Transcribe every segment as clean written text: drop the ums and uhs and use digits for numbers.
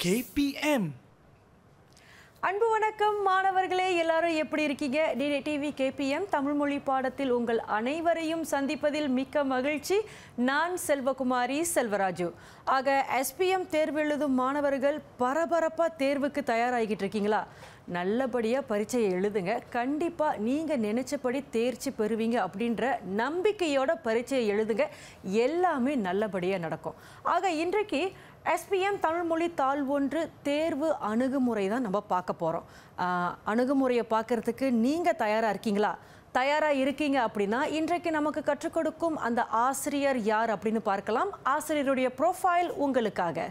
KPM. அன்பு வணக்கம் மாணவர்களே, எல்லாரும் எப்படி இருக்கீங்க? டிவி KPM தமிழ் மொழி பாடத்தில் உங்கள் அனைவரையும் சந்திப்பதில் மிக்க மகிழ்ச்சி. நான் செல்வகுமாரி செல்வராஜு. ஆக SPM தேர்வு எழுதும் மாணவர்கள் பரபரப்பாக தேர்வுக்கு தயாராகிட்டு இருக்கீங்களா? நல்லபடியாக பரீட்சையை எழுதுங்க. கண்டிப்பாக நீங்கள் நினைச்சபடி தேர்ச்சி பெறுவீங்க அப்படின்ற நம்பிக்கையோட பரீட்சையை எழுதுங்க. எல்லாமே நல்லபடியாக நடக்கும். ஆக இன்றைக்கு SPM தமிழ் மொழி தாள் 1 தேர்வு அணுகுமுறை தான் நம்ம பார்க்க போகிறோம். அணுகுமுறையை பார்க்கறதுக்கு நீங்கள் தயாராக இருக்கீங்களா? தயாராக இருக்கீங்க அப்படின்னா இன்றைக்கு நமக்கு கற்றுக் கொடுக்கும் அந்த ஆசிரியர் யார் அப்படின்னு பார்க்கலாம். ஆசிரியருடைய ப்ரொஃபைல் உங்களுக்காக.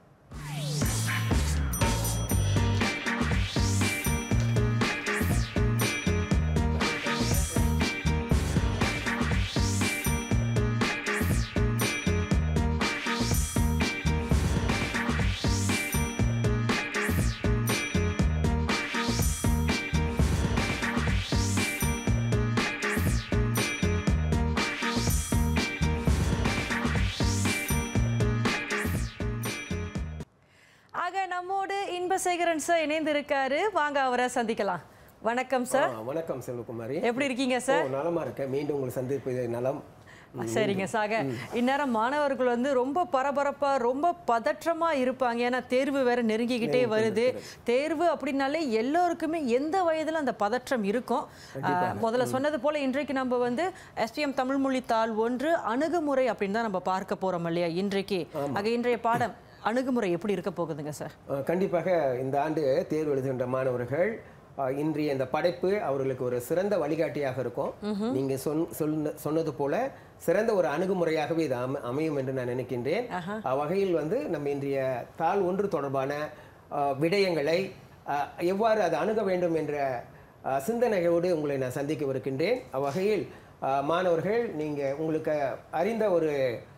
நம்மோடு இன்பசேகரன் சார் இணைந்து இருக்காரு. வாங்க அவரை சந்திக்கலாம். வணக்கம் சார். வணக்கம் செல்வகுமாரி. எப்படி இருக்கீங்க சார்? நலமா இருக்கேன். மீண்டும் உங்களை சந்திப்பது நலம். சரிங்க சாக. இந்நேரம் மாணவர்கள் ரொம்ப பரபரப்பா ரொம்ப பதற்றமா இருப்பாங்க. ஏன்னா தேர்வு வேற நெருங்கிக்கிட்டே வருது. தேர்வு அப்படின்னாலே எல்லோருக்குமே எந்த வயதுல அந்த பதற்றம் இருக்கும். முதல்ல சொன்னது போல இன்றைக்கு நம்ம SPM தமிழ் மொழி தாள் 1 அணுகுமுறை அப்படின்னு தான் நம்ம பார்க்க போறோம் இல்லையா இன்றைக்கு. ஆக இன்றைய பாடம் அணுகுமுறை எப்படி இருக்க போகுதுங்க சார்? கண்டிப்பாக இந்த ஆண்டு தேர்வு எழுதுகின்ற மாணவர்கள் இன்றைய இந்த படைப்பு அவர்களுக்கு ஒரு சிறந்த வழிகாட்டியாக இருக்கும். நீங்க சொன்னது போல சிறந்த ஒரு அணுகுமுறையாகவே இது அமையும் என்று நான் நினைக்கின்றேன். வகையில் நம்ம இன்றைய தாள் 1 தொடர்பான விடயங்களை எவ்வாறு அது அணுக வேண்டும் என்ற சிந்தனையோடு உங்களை நான் சந்திக்கவிருக்கின்றேன். அவ்வகையில் மாணவர்கள் உங்களுக்கு அறிந்த ஒரு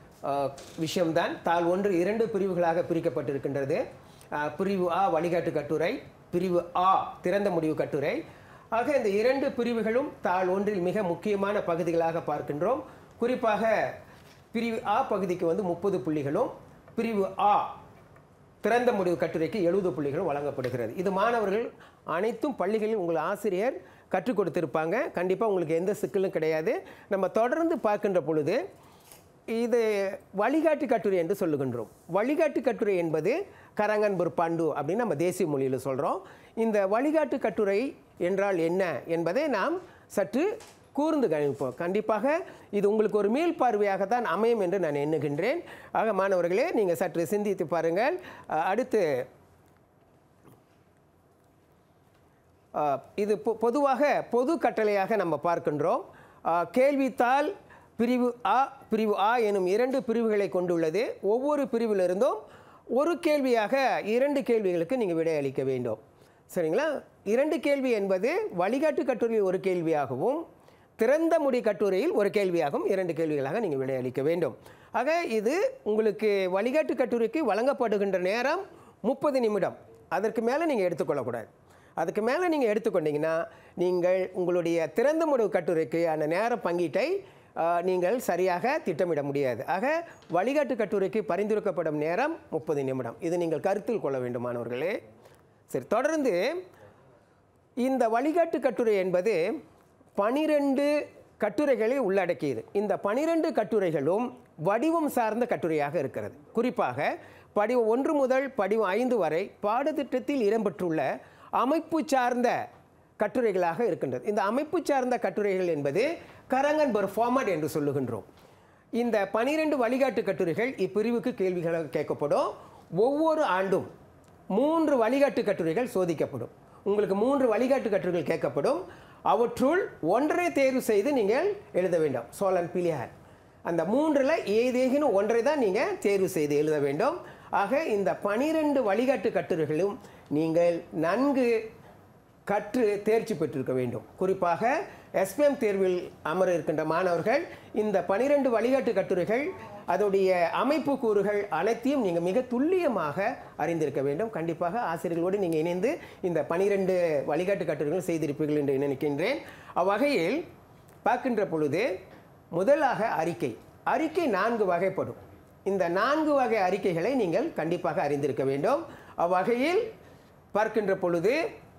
விஷயம்தான் தாள் 1 2 பிரிவுகளாக பிரிக்கப்பட்டிருக்கின்றது. பிரிவு A வழிகாட்டு கட்டுரை, பிரிவு A திறந்த முடிவு கட்டுரை. ஆக இந்த 2 பிரிவுகளும் தாள் 1 மிக முக்கியமான பகுதிகளாக பார்க்கின்றோம். குறிப்பாக பிரிவு A பகுதிக்கு 30 புள்ளிகளும், பிரிவு A திறந்த முடிவு கட்டுரைக்கு 70 புள்ளிகளும் வழங்கப்படுகிறது. இது மாணவர்கள் அனைத்தும் பள்ளிகளில் உங்கள் ஆசிரியர் கற்றுக் கொடுத்திருப்பாங்க. கண்டிப்பாக உங்களுக்கு எந்த சிக்கலும் கிடையாது. நம்ம தொடர்ந்து பார்க்கின்ற பொழுது இது வழிகாட்டு கட்டுரை என்று சொல்லுகின்றோம். வழிகாட்டு கட்டுரை என்பது கரங்கன்புர் பண்டு அப்படின்னு நம்ம தேசிய மொழியில் சொல்கிறோம். இந்த வழிகாட்டு கட்டுரை என்றால் என்ன என்பதை நாம் சற்று கூர்ந்து கவனிப்போம். கண்டிப்பாக இது உங்களுக்கு ஒரு மீள் பார்வையாகத்தான் அமையும் என்று நான் எண்ணுகின்றேன். ஆக மாணவர்களே, நீங்கள் சற்று சிந்தித்து பாருங்கள். அடுத்து இது பொதுவாக பொது கட்டளையாக நம்ம பார்க்கின்றோம். கேள்வித்தாள் பிரிவு A எனும் 2 பிரிவுகளை கொண்டுள்ளது. ஒவ்வொரு பிரிவிலிருந்தும் ஒரு கேள்வியாக 2 கேள்விகளுக்கு நீங்கள் விடை அளிக்க வேண்டும். சரிங்களா? 2 கேள்வி என்பது வழிகாட்டு கட்டுரையில் ஒரு கேள்வியாகவும் திறந்த முடி கட்டுரையில் ஒரு கேள்வியாகவும் 2 கேள்விகளாக நீங்கள் விடை அளிக்க வேண்டும். ஆக இது உங்களுக்கு வழிகாட்டு கட்டுரைக்கு வழங்கப்படுகின்ற நேரம் 30 நிமிடம். அதற்கு மேலே நீங்கள் எடுத்துக்கொள்ளக்கூடாது. அதுக்கு மேலே நீங்கள் எடுத்துக்கொண்டீங்கன்னா நீங்கள் உங்களுடைய திறந்த முடிவு கட்டுரைக்கு அந்த நேர பங்கீட்டை நீங்கள் சரியாக திட்டமிட முடியாது. ஆக வழிகாட்டு கட்டுரைக்கு பரிந்துரைக்கப்படும் நேரம் 30 நிமிடம். இது நீங்கள் கருத்தில் கொள்ள வேண்டும் மாணவர்களே. சரி, தொடர்ந்து இந்த வழிகாட்டு கட்டுரை என்பது 12 கட்டுரைகளை உள்ளடக்கியது. இந்த 12 கட்டுரைகளும் வடிவம் சார்ந்த கட்டுரையாக இருக்கிறது. குறிப்பாக படிவம் 1 முதல் படிவம் 5 வரை பாடத்திட்டத்தில் இடம்பெற்றுள்ள அமைப்பு சார்ந்த கட்டுரைகளாக இருக்கின்றது. இந்த அமைப்பு சார்ந்த கட்டுரைகள் என்பது கரங்கன்பர் ஃபார்மட் என்று சொல்லுகின்றோம். இந்த 12 வழிகாட்டு கட்டுரைகள் இப்பிரிவுக்கு கேள்விகளாக கேட்கப்படும். ஒவ்வொரு ஆண்டும் 3 வழிகாட்டு கட்டுரைகள் சோதிக்கப்படும். உங்களுக்கு 3 வழிகாட்டு கட்டுரைகள் கேட்கப்படும். அவற்றுள் ஒன்றை தேர்வு செய்து நீங்கள் எழுத வேண்டும். சோழன் பிள்ளையார் அந்த 3ல் ஏதேனும் ஒன்றை தான் நீங்கள் தேர்வு செய்து எழுத வேண்டும். ஆக இந்த 12 வழிகாட்டு கட்டுரைகளும் நீங்கள் நன்கு கற்று தேர்ச்சி பெற்றிருக்க வேண்டும். குறிப்பாக SPM தேர்வில் அமர இருக்கின்ற மாணவர்கள் இந்த 12 வழிகாட்டு கட்டுரைகள் அதோடைய அமைப்பு கூறுகள் அனைத்தையும் நீங்கள் மிக துல்லியமாக அறிந்திருக்க வேண்டும். கண்டிப்பாக ஆசிரியர்களோடு நீங்கள் இணைந்து இந்த 12 வழிகாட்டு கட்டுரைகள் செய்திருப்பீர்கள் என்று நினைக்கின்றேன். அவ்வகையில் பார்க்கின்ற பொழுது முதலாக அறிக்கை 4 வகைப்படும். இந்த 4 வகை அறிக்கைகளை நீங்கள் கண்டிப்பாக அறிந்திருக்க வேண்டும். அவ்வகையில் பார்க்கின்ற பொழுது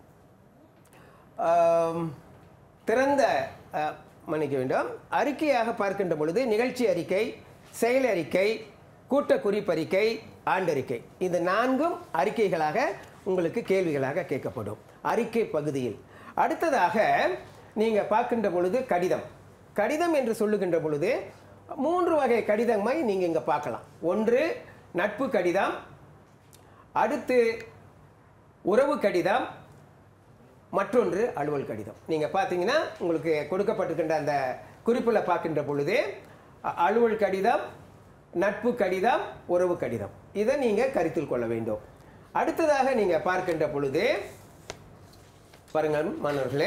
திறந்த மன்னிக்க வேண்டும், அறிக்கையாக பார்க்கின்ற பொழுது நிகழ்ச்சி அறிக்கை, செயல் அறிக்கை, கூட்ட குறிப்பறிக்கை, ஆண்டறிக்கை, இந்த 4ம் அறிக்கைகளாக உங்களுக்கு கேள்விகளாக கேட்கப்படும் அறிக்கை பகுதியில். அடுத்ததாக நீங்கள் பார்க்கின்ற பொழுது கடிதம். கடிதம் என்று சொல்லுகின்ற பொழுது 3 வகை கடிதமை நீங்கள் இங்கே பார்க்கலாம். ஒன்று நட்பு கடிதம், அடுத்து உறவு கடிதம், மற்றொன்று அலுவல் கடிதம். நீங்கள் பார்த்தீங்கன்னா உங்களுக்கு கொடுக்கப்பட்டிருக்கின்ற அந்த குறிப்பில் பார்க்கின்ற பொழுது அலுவல் கடிதம், நட்பு கடிதம், உறவு கடிதம், இதை நீங்கள் கருத்தில் கொள்ள வேண்டும். அடுத்ததாக நீங்கள் பார்க்கின்ற பொழுது பாருங்கள் மாணவர்களே,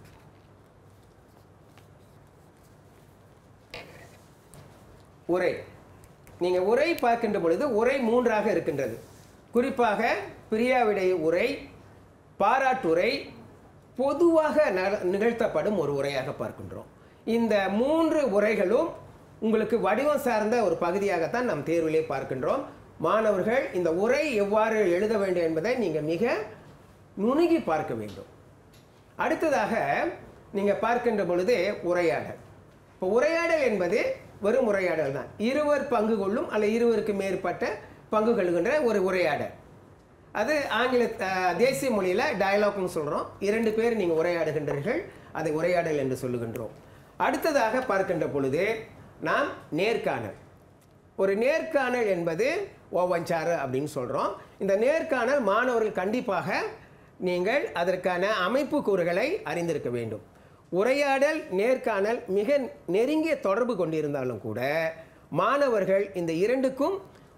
உரை. நீங்கள் உரை பார்க்கின்ற பொழுது உரை 3ஆக இருக்கின்றது. குறிப்பாக பிரியாவிடை உரை, பாராட்டுரை, பொதுவாக நிகழ்த்தப்படும் ஒரு உரையாக பார்க்கின்றோம். இந்த 3 உரைகளும் உங்களுக்கு வடிவம் சார்ந்த ஒரு பகுதியாகத்தான் நாம் தேர்விலே பார்க்கின்றோம். மாணவர்கள் இந்த உரை எவ்வாறு எழுத வேண்டும் என்பதை நீங்கள் மிக நுணுகி பார்க்க வேண்டும். அடுத்ததாக நீங்கள் பார்க்கின்ற பொழுது உரையாடல். இப்போ உரையாடல் என்பது வெறும் உரையாடல் தான். இருவர் பங்கு கொள்ளும் அல்ல இருவருக்கு மேற்பட்ட பங்கு கொள்கின்ற ஒரு உரையாடல். அது ஆங்கில தேசிய மொழியில் டயலாக்னு சொல்கிறோம். 2 பேர் நீங்கள் உரையாடுகின்றீர்கள், அதை உரையாடல் என்று சொல்லுகின்றோம். அடுத்ததாக பார்க்கின்ற பொழுது நாம் நேர்காணல். ஒரு நேர்காணல் என்பது ஓவஞ்சாறு அப்படின்னு சொல்கிறோம். இந்த நேர்காணல் மாணவர்கள் கண்டிப்பாக நீங்கள் அதற்கான அமைப்பு கூறுகளை அறிந்திருக்க வேண்டும். உரையாடல், நேர்காணல் மிக நெருங்கிய தொடர்பு கொண்டிருந்தாலும் கூட மாணவர்கள் இந்த 2க்கும்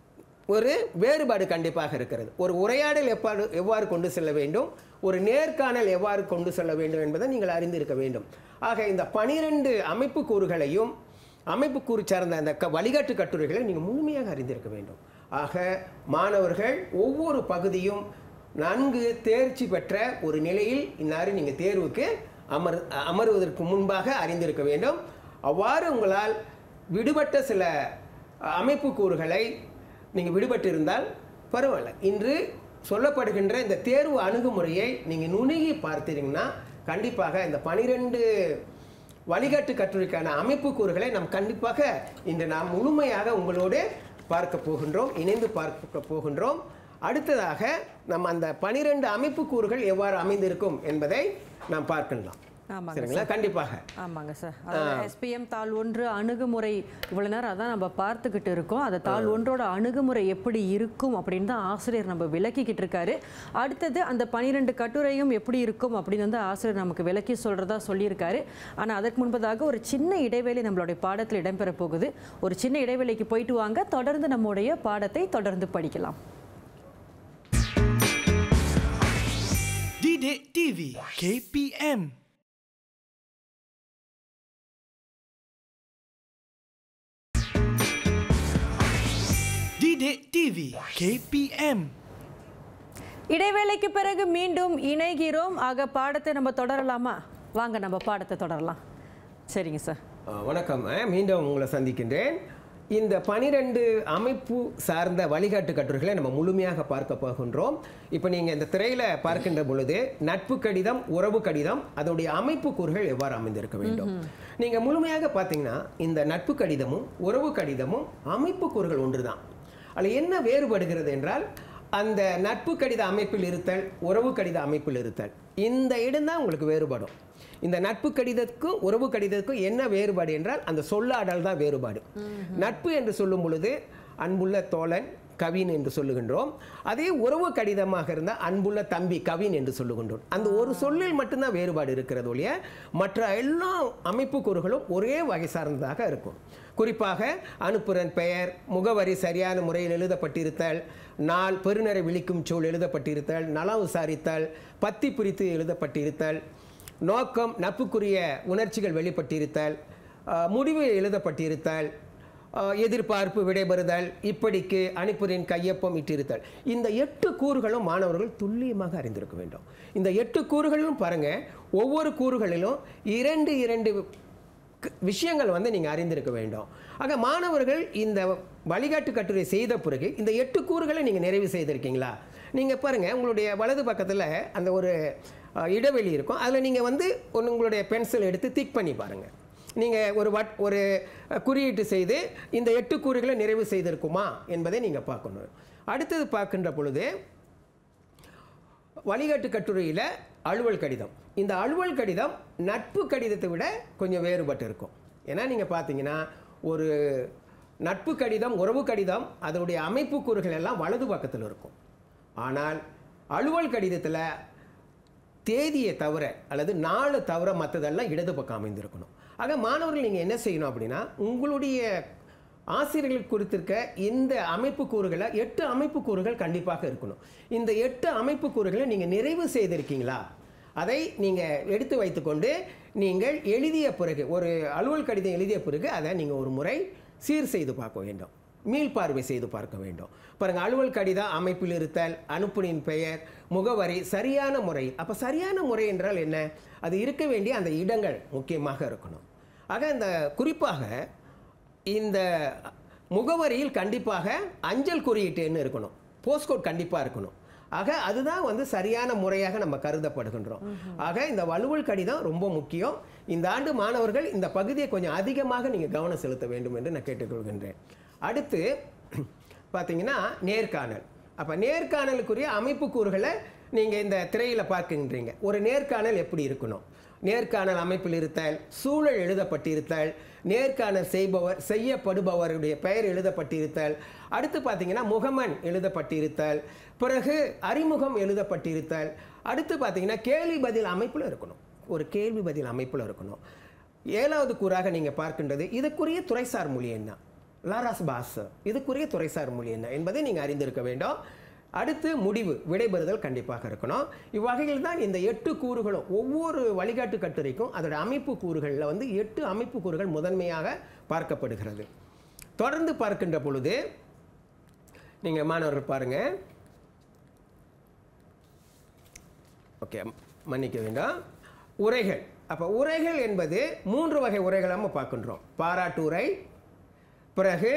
ஒரு வேறுபாடு கண்டிப்பாக இருக்கிறது. ஒரு உரையாடல் எவ்வாறு கொண்டு செல்ல வேண்டும், ஒரு நேர்காணல் எவ்வாறு கொண்டு செல்ல வேண்டும் என்பதை நீங்கள் அறிந்திருக்க வேண்டும். ஆக இந்த 12 அமைப்பு கூறுகளையும் அமைப்பு கூறு சார்ந்த அந்த வழிகாட்டு கட்டுரைகளை நீங்கள் முழுமையாக அறிந்திருக்க வேண்டும். ஆக மாணவர்கள் ஒவ்வொரு பகுதியும் நன்கு தேர்ச்சி பெற்ற ஒரு நிலையில் இந்நாறு நீங்கள் தேர்வுக்கு அமருவதற்கு முன்பாக அறிந்திருக்க வேண்டும். அவ்வாறு உங்களால் விடுபட்ட சில அமைப்பு கூறுகளை நீங்கள் விடுபட்டிருந்தால் பரவாயில்ல. இன்று சொல்லப்படுகின்ற இந்த தேர்வு அணுகுமுறையை நீங்கள் நுணுகி பார்த்தீங்கன்னா கண்டிப்பாக இந்த 12 வழிகாட்டு கட்டுரைக்கான அமைப்பு கூறுகளை நாம் கண்டிப்பாக இன்று நாம் முழுமையாக உங்களோடு பார்க்க போகின்றோம், இணைந்து பார்க்க போகின்றோம். அடுத்ததாக நம்ம அந்த 12 அமைப்பு கூறுகள் எவ்வாறு அமைந்திருக்கும் என்பதை நாம் பார்க்கலாம். சரிங்களா? கண்டிப்பாக. ஆமாங்க சார். அதாவது SPM தாள் 1 அணுகுமுறை இவ்வளவு நேரம் அதான் நம்ம பார்த்துக்கிட்டு இருக்கோம். அந்த தாள் 1ஓட அணுகுமுறை எப்படி இருக்கும் அப்படின்னு தான் ஆசிரியர் நம்ம விளக்கிக்கிட்டு இருக்காரு. அடுத்தது அந்த 12 கட்டுரையும் எப்படி இருக்கும் அப்படின்னு வந்து ஆசிரியர் நமக்கு விளக்கி சொல்றதா சொல்லியிருக்காரு. ஆனால் அதற்கு முன்பதாக ஒரு சின்ன இடைவேளை நம்மளுடைய பாடத்தில் இடம்பெற போகுது. ஒரு சின்ன இடைவேளைக்கு போயிட்டு வாங்க, தொடர்ந்து நம்முடைய பாடத்தை தொடர்ந்து படிக்கலாம். EduwebTV KPM. EduwebTV KPM. இடைவேளைக்கு பிறகு மீண்டும் இணைகிறோம். ஆக பாடத்தை நம்ம தொடரலாமா? வாங்க நம்ம பாடத்தை தொடரலாம். சரிங்க சார். வணக்கம். மீண்டும் உங்களை சந்திக்கின்றேன். இந்த 12 அமைப்பு சார்ந்த வழிகாட்டு கட்டுரைகளை நம்ம முழுமையாக பார்க்க போகின்றோம். இப்போ நீங்கள் இந்த திரையில் பார்க்கின்ற பொழுது நட்பு கடிதம், உறவு கடிதம், அதோடைய அமைப்பு கூறுகள் எவ்வாறு அமைந்திருக்க வேண்டும். நீங்கள் முழுமையாக பார்த்தீங்கன்னா இந்த நட்பு கடிதமும் உறவு கடிதமும் அமைப்பு கூறுகள் ஒன்று தான். அதில் என்ன வேறுபடுகிறது என்றால் அந்த நட்பு கடித அமைப்பில் இருத்தல், உறவு கடித அமைப்பில் இருத்தல், இந்த இடம்தான் உங்களுக்கு வேறுபடும். இந்த நட்பு கடிதத்துக்கும் உறவு கடிதத்துக்கும் என்ன வேறுபாடு என்றால் அந்த சொல்லாடல் தான் வேறுபாடு. நட்பு என்று சொல்லும் பொழுது அன்புள்ள தோழன், கவின் என்று சொல்லுகின்றோம். அதே உறவு கடிதமாக இருந்தால் அன்புள்ள தம்பி, கவின் என்று சொல்லுகின்றோம். அந்த ஒரு சொல்லில் மட்டும்தான் வேறுபாடு இருக்கிறது ஒழிய மற்ற எல்லா அமைப்பு கூறுகளும் ஒரே வகை சார்ந்ததாக இருக்கும். குறிப்பாக அனுப்புறன் பெயர், முகவரி சரியான முறையில் எழுதப்பட்டிருத்தல், நாள் பெருநரை விழிக்கும் சொல் எழுதப்பட்டிருத்தல், நலம் விசாரித்தல், பத்தி பிரித்து எழுதப்பட்டிருத்தல், நோக்கம் நட்புக்குரிய உணர்ச்சிகள் வெளிப்பட்டிருத்தல், முடிவு எழுதப்பட்டிருத்தல், எதிர்பார்ப்பு விடைபெறுதல், இப்படிக்கு அனுப்புரின் கையொப்பம் இட்டிருத்தல். இந்த 8 கூறுகளும் மாணவர்கள் துல்லியமாக அறிந்திருக்க வேண்டும். இந்த 8 கூறுகளிலும் பாருங்க, ஒவ்வொரு கூறுகளிலும் 2 விஷயங்கள் நீங்கள் அறிந்திருக்க வேண்டும். ஆக மாணவர்கள் இந்த வழிகாட்டு கட்டுரை செய்த பிறகு இந்த 8 கூறுகளை நீங்கள் நிறைவு செய்திருக்கீங்களா? நீங்கள் பாருங்கள், உங்களுடைய வலது பக்கத்தில் அந்த ஒரு இடைவெளி இருக்கும். அதில் நீங்கள் வந்து உங்களுடைய பென்சில் எடுத்து திக் பண்ணி பாருங்கள். நீங்கள் ஒரு குறியீட்டு செய்து இந்த 8 கூறுகளை நிறைவு செய்திருக்குமா என்பதை நீங்கள் பார்க்கணும். அடுத்தது பார்க்கின்ற பொழுது வழிகாட்டு கட்டுரையில் அலுவல் கடிதம். இந்த அலுவல் கடிதம் நட்பு கடிதத்தை விட கொஞ்சம் வேறுபட்டு இருக்கும். ஏன்னா நீங்கள் பார்த்தீங்கன்னா ஒரு நட்பு கடிதம், உறவு கடிதம், அதனுடைய அமைப்பு கூறுகள் எல்லாம் வலது பக்கத்தில் இருக்கும். ஆனால் அலுவல் கடிதத்தில் தேதியை தவிர அல்லது நாளை தவிர மற்றதெல்லாம் இடது பக்கம் அமைந்திருக்கணும். ஆக மாணவர்கள் நீங்கள் என்ன செய்யணும் அப்படின்னா, உங்களுடைய ஆசிரியர்கள் குறித்திருக்க இந்த அமைப்பு கூறுகளை 8 அமைப்பு கூறுகள் கண்டிப்பாக இருக்கணும். இந்த 8 அமைப்பு கூறுகளை நீங்கள் நிறைவு செய்திருக்கீங்களா, அதை நீங்கள் எடுத்து வைத்துக்கொண்டு நீங்கள் எழுதிய பிறகு, ஒரு அலுவல் கடிதம் எழுதிய பிறகு அதை நீங்கள் ஒரு முறை சீர் செய்து பார்க்க வேண்டும், மீள்பார்வை செய்து பார்க்க வேண்டும். பாருங்கள், அலுவல் கடிதம் அமைப்பில் இருத்தல், அனுப்புனின் பெயர், முகவரி சரியான முறை. அப்போ சரியான முறை என்றால் என்ன? அது இருக்க வேண்டிய அந்த இடங்கள் முக்கியமாக இருக்கணும். ஆக இந்த குறிப்பாக இந்த முகவரியில் கண்டிப்பாக அஞ்சல் குறியீட்டுன்னு இருக்கணும், போஸ்ட்கோட் கண்டிப்பாக இருக்கணும். ஆக அதுதான் வந்து சரியான முறையாக நம்ம கருதப்படுகின்றோம். ஆக இந்த அலுவல் கடிதம் ரொம்ப முக்கியம். இந்த ஆண்டு மாணவர்கள் இந்த பகுதியை கொஞ்சம் அதிகமாக நீங்கள் கவனம் செலுத்த வேண்டும் என்று நான் கேட்டுக்கொள்கின்றேன். அடுத்து பார்த்தீங்கன்னா நேர்காணல். அப்போ நேர்காணலுக்குரிய அமைப்பு கூறுகளை நீங்கள் இந்த திரையில் பார்க்கின்றீங்க. ஒரு நேர்காணல் எப்படி இருக்கணும்? நேர்காணல் அமைப்பில் இருத்தல், சூழல் எழுதப்பட்டிருத்தல், நேர்காணல் செய்யப்படுபவருடைய பெயர் எழுதப்பட்டிருத்தல், அடுத்து பார்த்தீங்கன்னா முகமன் எழுதப்பட்டிருத்தல், பிறகு அறிமுகம் எழுதப்பட்டிருத்தல், அடுத்து பார்த்தீங்கன்னா கேள்வி பதில் அமைப்பில் இருக்கணும். ஒரு கேள்வி பதில் அமைப்பில் இருக்கணும். 7வது கூறாக நீங்கள் பார்க்கின்றது இதுக்குரிய துறைசார் மொழி என்ன, லாராஸ் பாசா, இதுக்குரிய துறைசார் மொழி என்ன என்பதை நீங்கள் அறிந்திருக்க வேண்டும். அடுத்து முடிவு, விடைபெறுதல் கண்டிப்பாக இருக்கணும். இவ்வகையில் தான் இந்த 8 கூறுகளும் ஒவ்வொரு வழிகாட்டு கட்டுரைக்கும் அதோட அமைப்பு கூறுகளில் வந்து 8 அமைப்பு கூறுகள் முதன்மையாக பார்க்கப்படுகிறது. தொடர்ந்து பார்க்கின்ற பொழுது நீங்கள் மாணவர்கள் பாருங்கள், ஓகே மன்னிக்க வேண்டாம், உரைகள். அப்போ உரைகள் என்பது 3 வகை உரைகளை நம்ம பார்க்கின்றோம். பாராட்டு உரை, பிறகு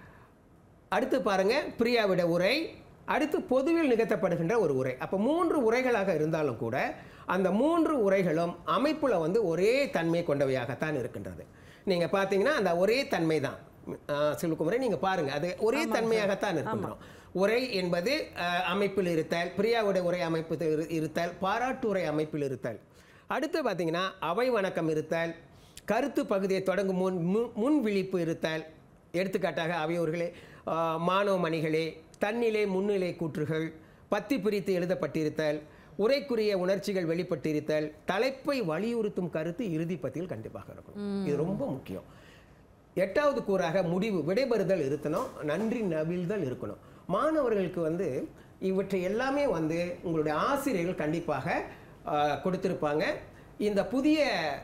அடுத்து பாருங்கள் பிரியாவிட உரை, அடுத்து பொதுவில் நிகழ்த்தப்படுகின்ற ஒரு உரை. அப்போ 3 உரைகளாக இருந்தாலும் கூட அந்த 3 உரைகளும் அமைப்பில் வந்து ஒரே தன்மை கொண்டவையாகத்தான் இருக்கின்றது. நீங்கள் பார்த்தீங்கன்னா அந்த ஒரே தன்மை தான் சிலுக்குமுறை, நீங்கள் பாருங்கள் அது ஒரே தன்மையாகத்தான் இருக்கின்றோம். உரை என்பது அமைப்பில் இருத்தல், பிரியாவுடைய உரை அமைப்பு இருத்தல், பாராட்டு உரை அமைப்பில் இருத்தல். அடுத்து பார்த்தீங்கன்னா அவை வணக்கம் இருத்தல், கருத்து பகுதியை தொடங்கும் முன் விழிப்பு இருத்தல். எடுத்துக்காட்டாக அவையோர்களே, மாணவ மணிகளே, தன்னிலை முன்னிலை கூற்றுகள், பத்தி பிரித்து எழுதப்பட்டிருத்தல், உரைக்குரிய உணர்ச்சிகள் வெளிப்பட்டிருத்தல், தலைப்பை வலியுறுத்தும் கருத்து இறுதி பத்தியில் கண்டிப்பாக இருக்கணும். இது ரொம்ப முக்கியம். 8வது கூறாக முடிவு, விடைபெறுதல் இருக்கணும், நன்றி நவிழ்தல் இருக்கணும். மாணவர்களுக்கு வந்து இவற்றை எல்லாமே வந்து உங்களுடைய ஆசிரியர்கள் கண்டிப்பாக கொடுத்திருப்பாங்க. இந்த புதிய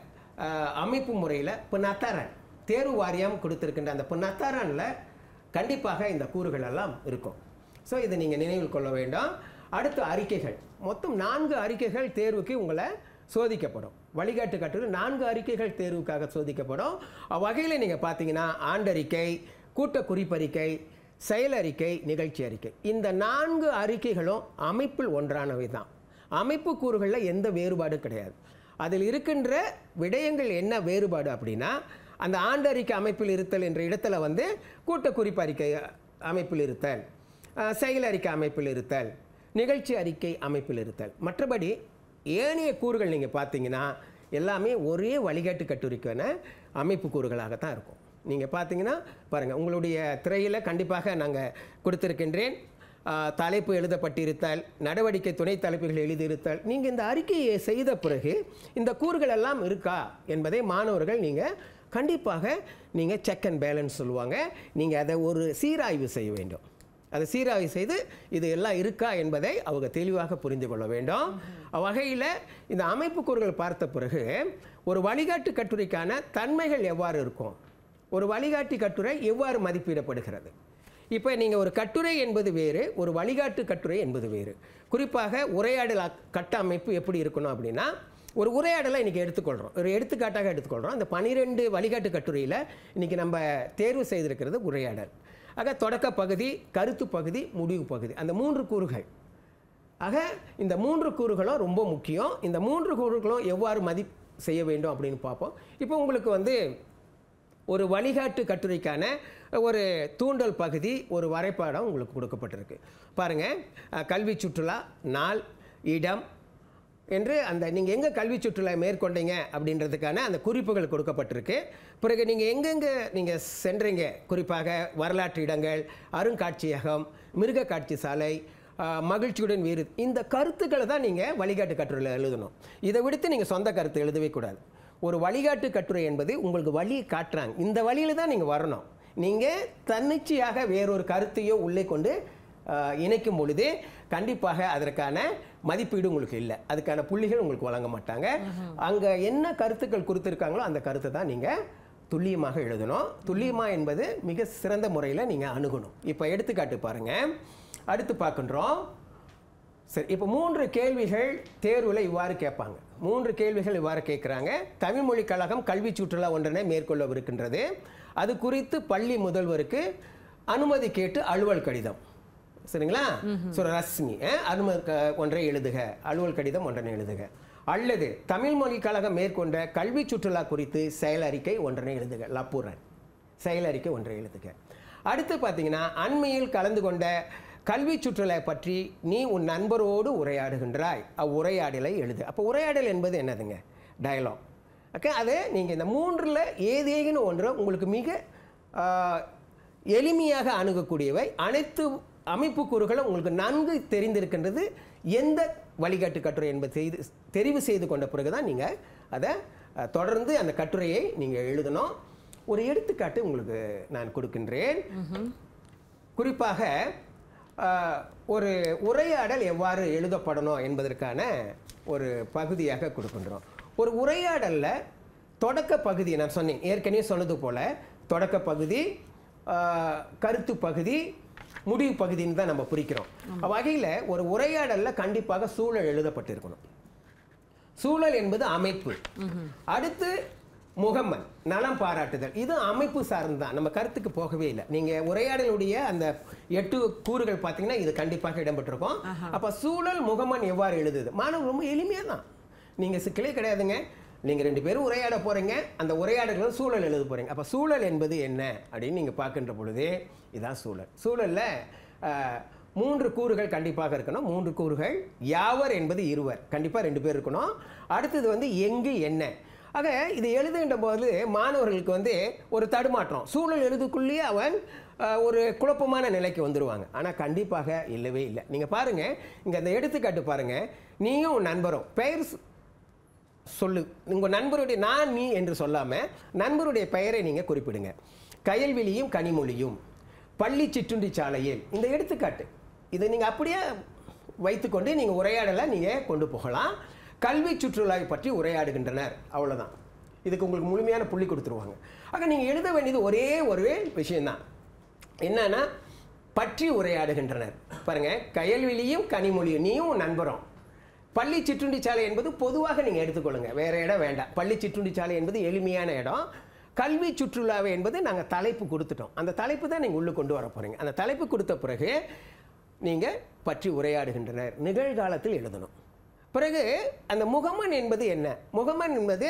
அமைப்பு முறையில் இப்போ நத்தாரன் தேர்வு வாரியம் கொடுத்திருக்கின்ற அந்த நத்தாரனில் கண்டிப்பாக இந்த கூறுகள் எல்லாம் இருக்கும். ஸோ இதை நீங்கள் நினைவில் கொள்ள வேண்டும். அடுத்து அறிக்கைகள், மொத்தம் 4 அறிக்கைகள் தேர்வுக்கு உங்களை சோதிக்கப்படும். வழிகாட்டு கட்டுரை 4 அறிக்கைகள் தேர்வுக்காக சோதிக்கப்படும். அவ்வகையில் நீங்கள் பார்த்தீங்கன்னா ஆண்டறிக்கை, கூட்ட குறிப்பறிக்கை, செயலறிக்கை, நிகழ்ச்சி அறிக்கை, இந்த 4 அறிக்கைகளும் அமைப்பில் ஒன்றானவை தான். அமைப்பு கூறுகளில் எந்த வேறுபாடும் கிடையாது. அதில் இருக்கின்ற விடயங்கள் என்ன வேறுபாடு அப்படின்னா, அந்த ஆண்டறிக்கை அமைப்பில் இருத்தல் என்ற இடத்துல வந்து கூட்ட குறிப்பறிக்கை அமைப்பில் இருத்தல், செயலறிக்கை அமைப்பில் இருத்தல், நிகழ்ச்சி அறிக்கை அமைப்பில் இருத்தல். மற்றபடி ஏனைய கூறுகள் நீங்கள் பார்த்தீங்கன்னா எல்லாமே ஒரே வழிகாட்டு கட்டுரைக்கான அமைப்பு கூறுகளாகத்தான் இருக்கும். நீங்கள் பார்த்தீங்கன்னா பாருங்கள், உங்களுடைய திரையில் கண்டிப்பாக நாங்கள் கொடுத்திருக்கின்றேன். தலைப்பு எழுதப்பட்டிருத்தல், நடவடிக்கை துணை தலைப்புகள் எழுதியிருத்தல். நீங்கள் இந்த அறிக்கையை செய்த பிறகு இந்த கூறுகள் எல்லாம் இருக்கா என்பதை மாணவர்கள் நீங்கள் கண்டிப்பாக நீங்கள் செக் அண்ட் பேலன்ஸ் சொல்லுவாங்க. நீங்கள் அதை ஒரு சீராய்வு செய்ய வேண்டும். அதை சீராய்வு செய்து இது எல்லாம் இருக்கா என்பதை அவங்க தெளிவாக புரிந்து கொள்ள வேண்டும். வகையில் இந்த அமைப்பு கூறுகள் பார்த்த பிறகு ஒரு வழிகாட்டு கட்டுரைக்கான தன்மைகள் எவ்வாறு இருக்கும், ஒரு வழிகாட்டி கட்டுரை எவ்வாறு மதிப்பிடப்படுகிறது. இப்போ நீங்கள் ஒரு கட்டுரை என்பது வேறு, ஒரு வழிகாட்டு கட்டுரை என்பது வேறு. குறிப்பாக உரையாடல் கட்டமைப்பு எப்படி இருக்கணும் அப்படின்னா, ஒரு உரையாடலை இன்றைக்கி எடுத்துக்கொள்கிறோம், ஒரு எடுத்துக்காட்டாக எடுத்துக்கொள்கிறோம். அந்த 12 வழிகாட்டு கட்டுரையில் இன்றைக்கி நம்ம தேர்வு செய்திருக்கிறது உரையாடல். ஆக தொடக்க பகுதி, கருத்து பகுதி, முடிவு பகுதி, அந்த 3 கூறுகள். ஆக இந்த 3 கூறுகளும் ரொம்ப முக்கியம். இந்த 3 கூறுகளும் எவ்வாறு மதிப்பு செய்ய வேண்டும் அப்படின்னு பார்ப்போம். இப்போ உங்களுக்கு வந்து ஒரு வழிகாட்டு கட்டுரைக்கான ஒரு தூண்டல் பகுதி, ஒரு வரைபடம் உங்களுக்கு கொடுக்கப்பட்டிருக்கு. பாருங்கள், கல்வி சுற்றுலா, நாள், இடம் என்று அந்த நீங்கள் எங்கே கல்வி சுற்றுலா மேற்கொண்டீங்க அப்படின்றதுக்கான அந்த குறிப்புகள் கொடுக்கப்பட்டிருக்கு. பிறகு நீங்கள் எங்கெங்கே நீங்கள் சென்றீங்க, குறிப்பாக வரலாற்று இடங்கள், அருங்காட்சியகம், மிருக காட்சி சாலை, மகிழ்ச்சியுடன் வேறு, இந்த கருத்துக்களை தான் நீங்கள் வழிகாட்டு கட்டுரையில் எழுதணும். இதை விடுத்து நீங்கள் சொந்த கருத்து எழுதவே கூடாது. ஒரு வழிகாட்டு கட்டுரை என்பது உங்களுக்கு வழியை காட்டுறாங்க, இந்த வழியில் தான் நீங்கள் வரணும். நீங்கள் தன்னிச்சையாக வேறொரு கருத்தையோ உள்ளே கொண்டு இணைக்கும் பொழுது கண்டிப்பாக அதற்கான மதிப்பீடு உங்களுக்கு இல்லை, அதுக்கான புள்ளிகள் உங்களுக்கு வழங்க மாட்டாங்க. அங்கே என்ன கருத்துக்கள் கொடுத்துருக்காங்களோ அந்த கருத்தை தான் நீங்கள் துல்லியமாக எழுதணும். துல்லியமாக என்பது மிக சிறந்த முறையில் நீங்கள் அணுகணும். இப்போ எடுத்துக்காட்டு பாருங்கள், அடுத்து பார்க்கின்றோம். சரி, இப்போ 3 கேள்விகள் தேர்வில் இவ்வாறு கேட்பாங்க. 3 கேள்விகள் இவ்வாறு கேட்குறாங்க. தமிழ் மொழி கழகம் கல்வி சுற்றுலா ஒன்றினை மேற்கொள்ளவிருக்கின்றது. அது குறித்து பள்ளி முதல்வருக்கு அனுமதி கேட்டு அலுவல் கடிதம். சரிங்களா? ரஸ்மி அனுமதி ஒன்றை எழுதுக, அலுவல் கடிதம் ஒன்றினை எழுதுக. அல்லது தமிழ் மொழி கழகம் மேற்கொண்ட கல்வி சுற்றுலா குறித்து செயல் அறிக்கை ஒன்றினை எழுதுக, லப்புரன் செயல் அறிக்கை ஒன்றை எழுதுக. அடுத்து பார்த்தீங்கன்னா, அண்மையில் கலந்து கொண்ட கல்வி சுற்றுலா பற்றி நீ உன் நண்பரோடு உரையாடுகின்றாய், அவ்வுரையாடலை எழுது. அப்போ உரையாடல் என்பது என்னதுங்க? டயலாக். ஓகே, அது நீங்கள் இந்த 3ல் ஏதேனும் ஒன்று உங்களுக்கு மிக எளிமையாக அணுகக்கூடியவை. அனைத்து அமைப்பு கூறுகளும் உங்களுக்கு நன்கு தெரிந்திருக்கின்றது. எந்த வழிகாட்டு கட்டுரை என்பது தெரிவு செய்து கொண்ட பிறகு தான் நீங்கள் அதை தொடர்ந்து அந்த கட்டுரையை நீங்கள் எழுதணும். ஒரு எடுத்துக்காட்டு உங்களுக்கு நான் கொடுக்கின்றேன். குறிப்பாக ஒரு உரையாடல் எவ்வாறு எழுதப்படணும் என்பதற்கான ஒரு பகுதியாக கொடுக்கின்றோம். ஒரு உரையாடலில் தொடக்க பகுதி நான் சொன்னேன், ஏற்கனவே சொன்னது போல தொடக்க பகுதி, கருத்து பகுதி, முடிவு பகுதின்னு தான் நம்ம பிரிக்கிறோம். வகையில் ஒரு உரையாடலில் கண்டிப்பாக சூழல் எழுதப்பட்டிருக்கணும். சூழல் என்பது அமைப்பு. அடுத்து முகமன், நலம் பாராட்டுதல், இது அமைப்பு சார்ந்துதான், நம்ம கருத்துக்கு போகவே இல்லை. நீங்கள் உரையாடலுடைய அந்த 8 கூறுகள் பார்த்தீங்கன்னா இது கண்டிப்பாக இடம்பெற்றிருக்கும். அப்போ சூழல் முகமன் எவ்வாறு எழுதுது? மாணவர் ரொம்ப எளிமையாக தான், நீங்கள் சிக்கலே கிடையாதுங்க. நீங்கள் 2 பேரும் உரையாட போகிறீங்க, அந்த உரையாடல்கள் சூழல் எழுத போகிறீங்க. அப்போ சூழல் என்பது என்ன அப்படின்னு நீங்கள் பார்க்கின்ற பொழுது இதுதான் சூழல். சூழலில் 3 கூறுகள் கண்டிப்பாக இருக்கணும். 3 கூறுகள். யாவர் என்பது இருவர், கண்டிப்பாக 2 பேர் இருக்கணும். அடுத்தது வந்து எங்கு, என்ன. ஆக இது எழுதுகின்ற போது மாணவர்களுக்கு வந்து ஒரு தடுமாற்றம், சூழல் எழுதுக்குள்ளேயே அவன் ஒரு குழப்பமான நிலைக்கு வந்துடுவாங்க. ஆனால் கண்டிப்பாக இல்லவே இல்லை. நீங்கள் பாருங்கள், இங்கே அந்த எடுத்துக்காட்டு பாருங்கள். நீயும் உன் நண்பரும் பெயர் சொல்லு, உங்கள் நண்பருடைய நான் நீ என்று சொல்லாமல் நண்பருடைய பெயரை நீங்கள் குறிப்பிடுங்க. கயல்விழியும் கனிமொழியும் பள்ளி சிற்றுண்டி சாலையில், இந்த எடுத்துக்காட்டு இதை நீங்கள் அப்படியே வைத்துக்கொண்டு நீங்கள் உரையாடலை நீங்கள் கொண்டு போகலாம். கல்வி சுற்றுலாவை பற்றி உரையாடுகின்றனர், அவ்வளோதான். இதுக்கு உங்களுக்கு முழுமையான புள்ளி கொடுத்துருவாங்க. ஆக நீங்கள் எழுத வேண்டியது ஒரே ஒரு விஷயம்தான், என்னன்னா பற்றி உரையாடுகின்றனர். பாருங்கள், கயல்விழியும் கனிமொழியும், நீயும் நண்பரும். பள்ளி சிற்றுண்டி சாலை என்பது பொதுவாக நீங்கள் எடுத்துக்கொள்ளுங்க, வேறு இடம் வேண்டாம். பள்ளி சிற்றுண்டி சாலை என்பது எளிமையான இடம். கல்வி சுற்றுலாவை என்பது நாங்கள் தலைப்பு கொடுத்துட்டோம், அந்த தலைப்பு தான் நீங்கள் உள்ளே கொண்டு வர போகிறீங்க. அந்த தலைப்பு கொடுத்த பிறகு நீங்கள் பற்றி உரையாடுகின்றனர் நிகழ்காலத்தில் எழுதணும். பிறகு அந்த முகமன் என்பது என்ன? முகமன் என்பது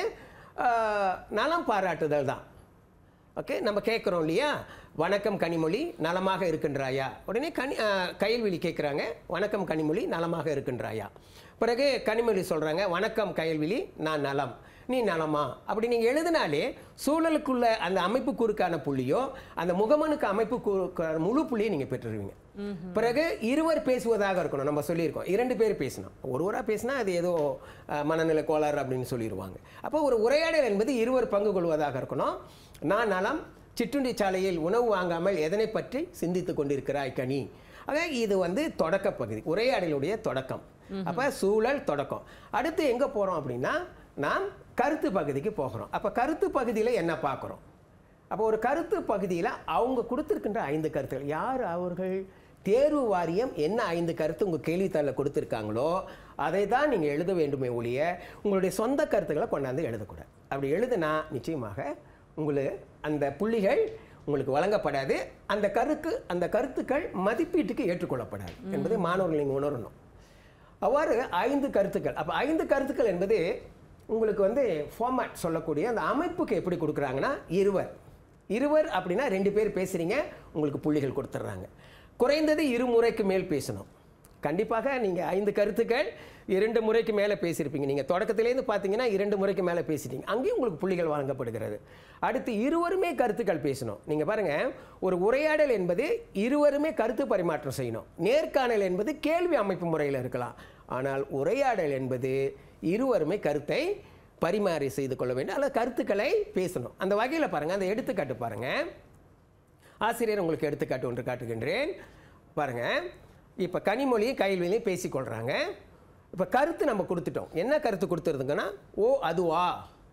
நலம் பாராட்டுதல் தான். ஓகே, நம்ம கேட்குறோம் இல்லையா, வணக்கம் கனிமொழி நலமாக இருக்கின்றாயா? உடனே கயல்விழி கேட்குறாங்க, வணக்கம் கனிமொழி நலமாக இருக்கின்றாயா? பிறகு கனிமொழி சொல்கிறாங்க, வணக்கம் கயல்விழி நான் நலம், நீ நலமா? அப்படி நீங்கள் எழுதினாலே சூழலுக்குள்ள அந்த அமைப்பு கூறுக்கான புள்ளியோ அந்த முகமனுக்கு அமைப்பு கூறுக்கான முழு புள்ளியை நீங்கள் பெற்றுருவீங்க. பிறகு இருவர் பேசுவதாக இருக்கணும். நம்ம சொல்லியிருக்கோம் 2 பேர் பேசணும். ஒருவராக பேசினா அது ஏதோ மனநிலை கோளாறு அப்படின்னு சொல்லிடுவாங்க. அப்போ ஒரு உரையாடல் என்பது இருவர் பங்கு கொள்வதாக இருக்கணும். நான் நலம், சிற்றுண்டி சாலையில் உணவு வாங்காமல் எதனை பற்றி சிந்தித்து கொண்டிருக்கிறாய் கனி? ஆக இது வந்து தொடக்க பகுதி, உரையாடலுடைய தொடக்கம். அப்போ சூழல் தொடக்கம். அடுத்து எங்கே போகிறோம் அப்படின்னா நாம் கருத்து பகுதிக்கு போகிறோம். அப்போ கருத்து பகுதியில் என்ன பார்க்குறோம்? அப்போ ஒரு கருத்து பகுதியில் அவங்க கொடுத்துருக்கின்ற 5 கருத்துகள், யார் அவர்கள்? தேர்வு வாரியம் என்ன 5 கருத்து உங்கள் கேள்வித்தாளில் கொடுத்துருக்காங்களோ அதை தான் நீங்கள் எழுத வேண்டுமே ஒழிய உங்களுடைய சொந்த கருத்துக்களை கொண்டாந்து எழுதக்கூடாது. அப்படி எழுதுனா நிச்சயமாக உங்களுக்கு அந்த புள்ளிகள் உங்களுக்கு வழங்கப்படாது. அந்த கருத்துக்கள் மதிப்பீட்டுக்கு ஏற்றுக்கொள்ளப்படாது என்பதை மாணவர்கள் நீங்கள் உணரணும். அவ்வாறு 5 கருத்துக்கள். அப்போ 5 கருத்துக்கள் என்பது உங்களுக்கு வந்து ஃபார்மேட் சொல்லக்கூடிய அந்த அமைப்புக்கு எப்படி கொடுக்குறாங்கன்னா இருவர் அப்படின்னா 2 பேர் பேசுகிறீங்க, உங்களுக்கு புள்ளிகள் கொடுத்துட்றாங்க. குறைந்தது 2 முறைக்கு மேல் பேசணும். கண்டிப்பாக நீங்கள் 5 கருத்துக்கள் 2 முறைக்கு மேலே பேசியிருப்பீங்க. நீங்கள் தொடக்கத்திலேருந்து பார்த்தீங்கன்னா 2 முறைக்கு மேலே பேசிட்டீங்க, அங்கேயும் உங்களுக்கு புள்ளிகள் வழங்கப்படுகிறது. அடுத்து இருவருமே கருத்துக்கள் பேசணும். நீங்கள் பாருங்கள், ஒரு உரையாடல் என்பது இருவருமே கருத்து பரிமாற்றம் செய்யணும். நேர்காணல் என்பது கேள்வி அமைப்பு முறையில் இருக்கலாம். ஆனால் உரையாடல் என்பது இருவருமே கருத்தை பரிமாறி செய்து கொள்ள வேண்டும், அல்லது கருத்துக்களை பேசணும். அந்த வகையில் பாருங்கள், அந்த எடுத்துக்காட்டு பாருங்கள். ஆசிரியர் உங்களுக்கு எடுத்துக்காட்டு ஒன்று காட்டுகின்றேன் பாருங்கள். இப்போ கனிமொழியும் கைல்வெளியும் பேசிக்கொள்கிறாங்க. இப்போ கருத்து நம்ம கொடுத்துட்டோம். என்ன கருத்து கொடுத்துருதுங்கன்னா, ஓ அதுவா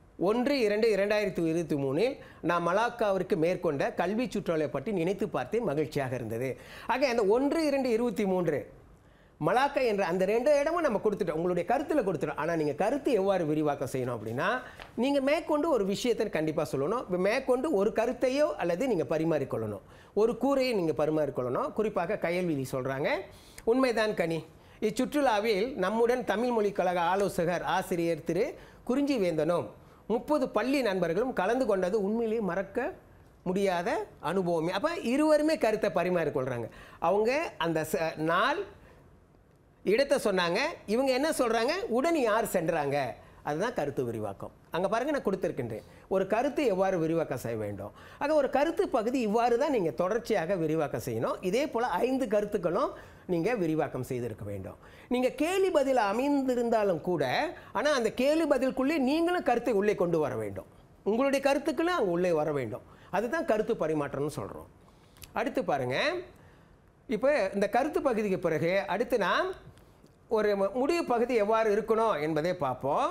1/2/2023 நான் மலாக்காவிற்கு மேற்கொண்ட கல்வி சுற்றுலா பற்றி நினைத்து பார்த்தேன், மகிழ்ச்சியாக இருந்தது. ஆக அந்த 1/2/23 மலாக்கா என்ற அந்த 2 இடமும் நம்ம கொடுத்துட்டோம், உங்களுடைய கருத்தில் கொடுத்துட்டோம். ஆனால் நீங்கள் கருத்து எவ்வாறு விரிவாக்கம் செய்யணும் அப்படின்னா, நீங்கள் மேற்கொண்டு ஒரு விஷயத்தை கண்டிப்பாக சொல்லணும். மேற்கொண்டு ஒரு கருத்தையோ அல்லது நீங்கள் பரிமாறிக்கொள்ளணும், ஒரு கூரையை நீங்கள் பரிமாறிக்கொள்ளணும். குறிப்பாக கையல்விழி சொல்கிறாங்க, உண்மைதான் கனி, இச்சுற்றுலாவில் நம்முடன் தமிழ் மொழி கழக ஆலோசகர் ஆசிரியர் திரு குறிஞ்சி வேந்தனும் 30 பள்ளி நண்பர்களும் கலந்து கொண்டது உண்மையிலேயே மறக்க முடியாத அனுபவமே. அப்போ இருவருமே கருத்தை பரிமாறிக்கொள்கிறாங்க. அவங்க அந்த நாள் இடத்தை சொன்னாங்க, இவங்க என்ன சொல்கிறாங்க, உடன் யார் சென்றாங்க, அதுதான் கருத்து விரிவாக்கம். அங்கே பாருங்கள், நான் கொடுத்துருக்கின்றேன் ஒரு கருத்து எவ்வாறு விரிவாக்கம் செய்ய வேண்டும். ஆக ஒரு கருத்து பகுதி இவ்வாறு தான் நீங்கள் தொடர்ச்சியாக விரிவாக்கம் செய்யணும். இதே போல் 5 கருத்துக்களும் நீங்கள் விரிவாக்கம் செய்திருக்க வேண்டும். நீங்கள் கேள்வி பதில் அமைந்திருந்தாலும் கூட, ஆனால் அந்த கேள்வி பதிலுக்குள்ளே நீங்களும் கருத்தை உள்ளே கொண்டு வர வேண்டும், உங்களுடைய கருத்துக்களும் அங்கே உள்ளே வர வேண்டும். அதுதான் கருத்து பரிமாற்றம்னு சொல்கிறோம். அடுத்து பாருங்கள், இப்போ இந்த கருத்து பகுதிக்கு பிறகு அடுத்து நாம் ஒரு முடிவு பகுதி எவ்வாறு இருக்கணும் என்பதை பார்ப்போம்.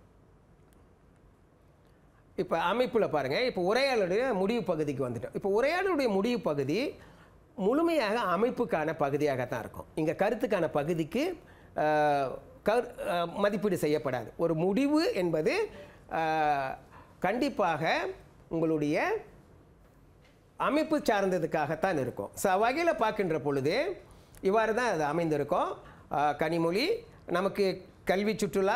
இப்போ அமைப்பில் பாருங்கள், இப்போ உரையாடலுடைய முடிவு பகுதிக்கு வந்துட்டோம். இப்போ உரையாடலுடைய முடிவு பகுதி முழுமையாக அமைப்புக்கான பகுதியாகத்தான் இருக்கும். இங்கே கருத்துக்கான பகுதிக்கு மதிப்பீடு செய்யப்படாது. ஒரு முடிவு என்பது கண்டிப்பாக உங்களுடைய அமைப்பு சார்ந்ததுக்காகத்தான் இருக்கும். வகையில் பார்க்கின்ற பொழுது இவ்வாறு தான் அது அமைந்திருக்கும். கனிமொழி, நமக்கு கல்வி சுற்றுலா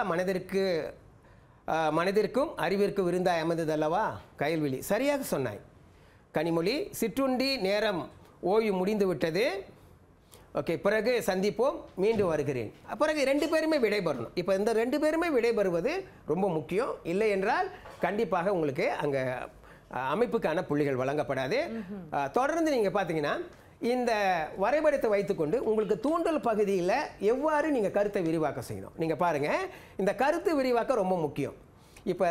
மனதிற்கும் அறிவிற்கு விருந்தாய் அமைந்ததல்லவா. கைல்விழி, சரியாக சொன்னாய். கனிமொழி, சிற்றுண்டி நேரம் ஓய்வு முடிந்து விட்டது, ஓகே, பிறகு சந்திப்போம், மீண்டும் வருகிறேன். பிறகு 2 பேருமே விடைபெறணும். இப்போ இந்த 2 பேருமே விடைபெறுவது ரொம்ப முக்கியம். இல்லை என்றால் கண்டிப்பாக உங்களுக்கு அங்கே அமைப்புக்கான புள்ளிகள் வழங்கப்படாது. தொடர்ந்து நீங்கள் பார்த்தீங்கன்னா இந்த வரைபடத்தை வைத்துக்கொண்டு உங்களுக்கு தூண்டல் பகுதியில் எவ்வாறு நீங்கள் கருத்தை விரிவாக்கம் செய்யணும். நீங்கள் பாருங்கள், இந்த கருத்து விரிவாக்கம் ரொம்ப முக்கியம். இப்போ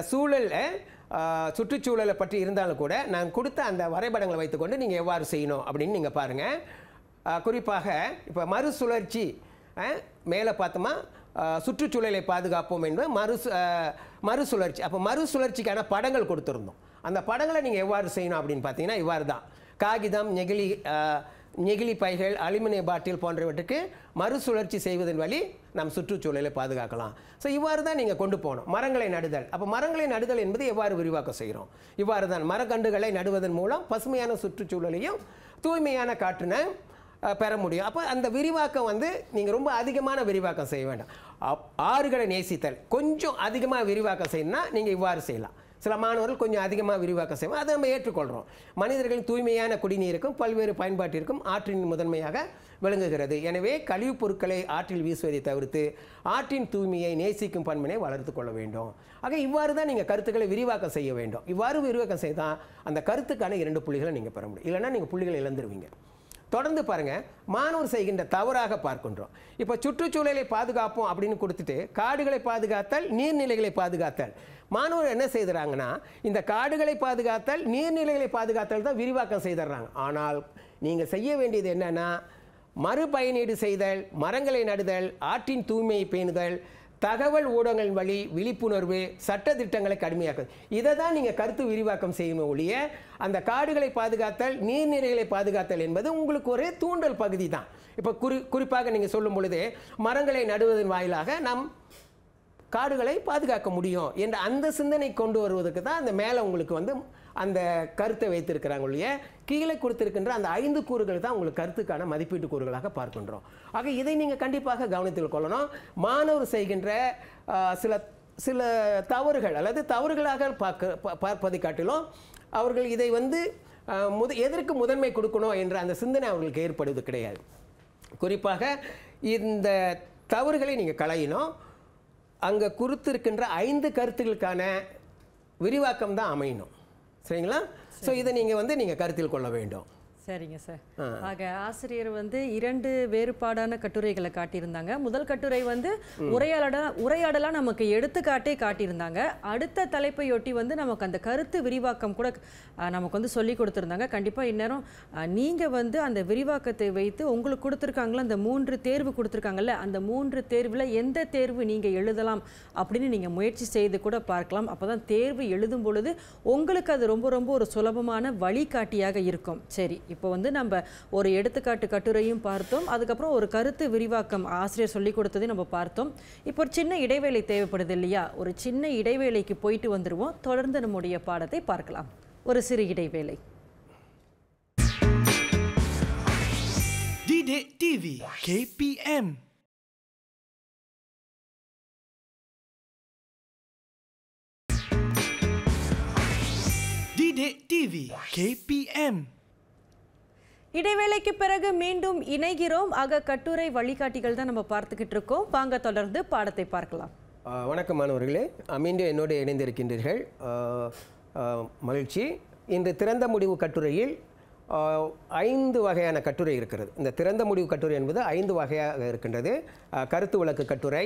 சுற்றுச்சூழலை பற்றி இருந்தாலும் கூட நான் கொடுத்த அந்த வரைபடங்களை வைத்துக்கொண்டு நீங்கள் எவ்வாறு செய்யணும் அப்படின்னு நீங்கள் பாருங்கள். குறிப்பாக இப்போ மறுசுழற்சி மேலே பார்த்தோமா, சுற்றுச்சூழலை பாதுகாப்போம் என்பது மறுசுழற்சி. அப்போ மறுசுழற்சிக்கான படங்கள் கொடுத்துருந்தோம். அந்த படங்களை நீங்கள் எவ்வாறு செய்யணும் அப்படின்னு பார்த்தீங்கன்னா இவ்வாறு தான். காகிதம், நெகிழி பைகள், அலுமினிய பாட்டில் போன்றவற்றுக்கு மறுசுழற்சி செய்வதன் வழி நம் சுற்றுச்சூழலை பாதுகாக்கலாம். ஸோ இவ்வாறு தான் நீங்கள் கொண்டு போகணும். மரங்களை நடுதல், அப்போ மரங்களை நடுதல் என்பது எவ்வாறு விரிவாக்கம் செய்கிறோம், இவ்வாறு தான் மரக்கன்றுகளை நடுவதன் மூலம் பசுமையான சுற்றுச்சூழலையும் தூய்மையான காற்றினை பெற முடியும். அப்போ அந்த விரிவாக்கம் நீங்கள் ரொம்ப அதிகமான விரிவாக்கம் செய்ய வேண்டாம். ஆறுகளை நேசித்தல், கொஞ்சம் அதிகமாக விரிவாக்கம் செய்யணும்னா நீங்கள் இவ்வாறு செய்யலாம். சில மாணவர்கள் கொஞ்சம் அதிகமாக விரிவாக்கம் செய்வோம், அதை நம்ம ஏற்றுக்கொள்கிறோம். மனிதர்களின் தூய்மையான குடிநீருக்கும் பல்வேறு பயன்பாட்டிற்கும் ஆற்றின் முதன்மையாக விளங்குகிறது. எனவே கழிவுப் பொருட்களை ஆற்றில் வீசுவதை தவிர்த்து ஆற்றின் தூய்மையை நேசிக்கும் பண்பினை வளர்த்து கொள்ள வேண்டும். ஆக இவ்வாறு தான் நீங்கள் கருத்துக்களை விரிவாக்கம் செய்ய வேண்டும். இவ்வாறு விரிவாக்கம் செய்தால் அந்த கருத்துக்கான 2 புள்ளிகளை நீங்கள் பெற முடியும். இல்லைன்னா நீங்கள் புள்ளிகளை இழந்துருவீங்க. தொடர்ந்து பாருங்கள், மாணவர் செய்கின்ற தவறாக பார்க்கின்றோம். இப்போ சுற்றுச்சூழலை பாதுகாப்போம் அப்படின்னு கொடுத்துட்டு காடுகளை பாதுகாத்தல், நீர்நிலைகளை பாதுகாத்தல். மாணவர் என்ன செய்கிறாங்கன்னா, இந்த காடுகளை பாதுகாத்தல், நீர்நிலைகளை பாதுகாத்தல் தான் விரிவாக்கம் செய்துடுறாங்க. ஆனால் நீங்கள் செய்ய வேண்டியது என்னன்னா, மறுபயனீடு செய்தல், மரங்களை நடுதல், ஆற்றின் தூய்மையை பேணுதல், தகவல் ஊடகங்களின் வழி விழிப்புணர்வு, சட்ட திட்டங்களை கடுமையாக்குது. இதை தான் நீங்கள் கருத்து விரிவாக்கம் செய்யணும் ஒழிய அந்த காடுகளை பாதுகாத்தல், நீர்நிலைகளை பாதுகாத்தல் என்பது உங்களுக்கு ஒரு தூண்டல் பகுதி தான். இப்போ குறிப்பாக நீங்கள் சொல்லும் பொழுது மரங்களை நடுவதன் வாயிலாக நம் காடுகளை பாதுகாக்க முடியும் என்ற அந்த சிந்தனை கொண்டு வருவதற்கு தான் அந்த மேலே உங்களுக்கு அந்த கருத்தை வைத்திருக்கிறாங்க இல்லையா, கீழே கொடுத்திருக்கின்ற அந்த 5 கூறுகள் தான் உங்களுக்கு கருத்துக்கான மதிப்பீட்டு கூறுகளாக பார்க்கின்றோம். ஆக இதை நீங்கள் கண்டிப்பாக கவனத்தில் கொள்ளணும். மாணவர் செய்கின்ற சில தவறுகள் அல்லது தவறுகளாக பார்ப்பதை காட்டிலும் அவர்கள் இதை வந்து எதற்கு முதன்மை கொடுக்கணும் என்ற அந்த சிந்தனை அவர்களுக்கு ஏற்படுவது கிடையாது. குறிப்பாக இந்த தவறுகளை நீங்கள் களையணும். அங்கே குறித்திருக்கின்ற 5 கருத்துக்களுக்கான விரிவாக்கம் தான் அமையணும். சரிங்களா? ஸோ இதை நீங்கள் கருத்தில் கொள்ள வேண்டும். சரிங்க சார். ஆக ஆசிரியர் வந்து 2 வேறுபாடான கட்டுரைகளை காட்டியிருந்தாங்க. முதல் கட்டுரை வந்து உரையாடலாம் நமக்கு எடுத்துக்காட்டே காட்டியிருந்தாங்க. அடுத்த தலைப்பையொட்டி வந்து நமக்கு அந்த கருத்து விரிவாக்கம் கூட நமக்கு வந்து சொல்லி கொடுத்துருந்தாங்க. கண்டிப்பாக இந்நேரம் நீங்கள் வந்து அந்த விரிவாக்கத்தை வைத்து உங்களுக்கு கொடுத்துருக்காங்களா, அந்த 3 தேர்வு கொடுத்துருக்காங்கல்ல, அந்த 3 தேர்வில் எந்த தேர்வு நீங்கள் எழுதலாம் அப்படின்னு நீங்கள் முயற்சி செய்து கூட பார்க்கலாம். அப்போ தான் தேர்வு எழுதும் பொழுது உங்களுக்கு அது ரொம்ப ரொம்ப ஒரு சுலபமான வழிகாட்டியாக இருக்கும். சரி, இப்போ வந்து நம்ம ஒரு எடுத்துக்காட்டு கட்டுரையும் பார்த்தோம், அதுக்கப்புறம் ஒரு கருத்து விரிவாக்கம் ஆசிரியர் சொல்லி கொடுத்ததையும் நம்ம பார்த்தோம். இப்போ ஒரு சின்ன இடைவேளை தேவைப்படுது இல்லையா? ஒரு சின்ன இடைவேளைக்கு போயிட்டு வந்துடுவோம். தொடர்ந்து நம்முடைய பாடத்தை பார்க்கலாம். ஒரு சிறு இடைவேளை. EduwebTV KPM. EduwebTV KPM. இடைவேளைக்கு பிறகு மீண்டும் இணைகிறோம். ஆக கட்டுரை வழிகாட்டிகள் தான் நம்ம பார்த்துக்கிட்டு இருக்கோம். வாங்க தொடர்ந்து பாடத்தை பார்க்கலாம். வணக்கம் மாணவர்களே, மீண்டும் என்னோடு இணைந்திருக்கின்றீர்கள். மகிழ்ச்சி. இன்று திறந்த முடிவு கட்டுரையில் 5 வகையான கட்டுரை இருக்கிறது. இந்த திறந்த முடிவு கட்டுரை என்பது 5 வகையாக இருக்கின்றது. கருத்து விளக்கு கட்டுரை,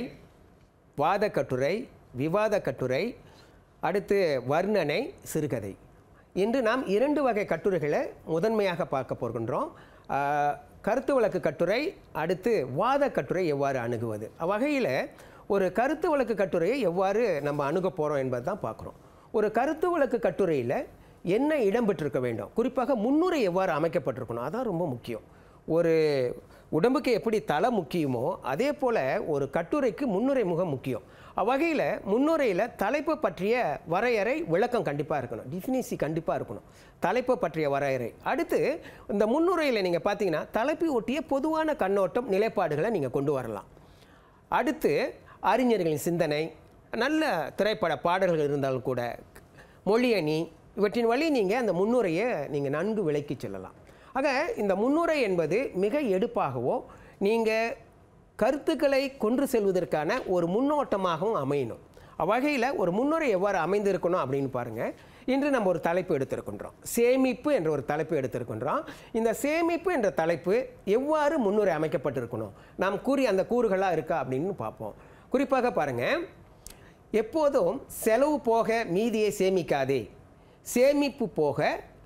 வாத கட்டுரை, விவாத கட்டுரை, அடுத்து வர்ணனை, சிறுகதை. இன்று நாம் 2 வகை கட்டுரைகளை முதன்மையாக பார்க்க போகின்றோம். கருத்து விளக்கு கட்டுரை, அடுத்து வாத கட்டுரை எவ்வாறு அணுகுவது. வகையில் ஒரு கருத்து விளக்கு கட்டுரையை எவ்வாறு நம்ம அணுக போகிறோம் என்பது தான் பார்க்குறோம். ஒரு கருத்து விளக்கு கட்டுரையில் என்ன இடம்பெற்றிருக்க வேண்டும், குறிப்பாக முன்னுரை எவ்வாறு அமைக்கப்பட்டிருக்கணும், அதான் ரொம்ப முக்கியம். ஒரு உடம்புக்கு எப்படி தலை முக்கியமோ அதே போல் ஒரு கட்டுரைக்கு முன்னுரை மிக முக்கியம். அவ்வகையில் முன்னுரையில் தலைப்பு பற்றிய வரையறை விளக்கம் கண்டிப்பாக இருக்கணும், டிஃபினிசி கண்டிப்பாக இருக்கணும், தலைப்பு பற்றிய வரையறை. அடுத்து இந்த முன்னுரையில் நீங்கள் பார்த்தீங்கன்னா தலைப்பை ஒட்டிய பொதுவான கண்ணோட்டம், நிலைப்பாடுகளை நீங்கள் கொண்டு வரலாம். அடுத்து அறிஞர்களின் சிந்தனை, நல்ல திரைப்பட பாடல்கள் இருந்தாலும் கூட, மொழியணி, இவற்றின் வழி நீங்கள் அந்த முன்னுரையை நீங்கள் நன்கு விளக்கி செல்லலாம். ஆக இந்த முன்னுரை என்பது மிக எடுப்பாகவோ நீங்கள் கருத்துக்களை கொண்டு செல்வதற்கான ஒரு முன்னோட்டமாகவும் அமையணும். அவ்வகையில் ஒரு முன்னுரை எவ்வாறு அமைந்திருக்கணும் அப்படின்னு பாருங்கள். இன்று நம்ம ஒரு தலைப்பு எடுத்திருக்கின்றோம், சேமிப்பு என்ற ஒரு தலைப்பு எடுத்திருக்கின்றோம். இந்த சேமிப்பு என்ற தலைப்பு எவ்வாறு முன்னுரை அமைக்கப்பட்டிருக்கணும், நாம் கூறிய அந்த கூறுகளாக இருக்கா அப்படின்னு பார்ப்போம். குறிப்பாக பாருங்கள், எப்போதும் செலவு போக மீதியை சேமிக்காதே, சேமிப்பு போக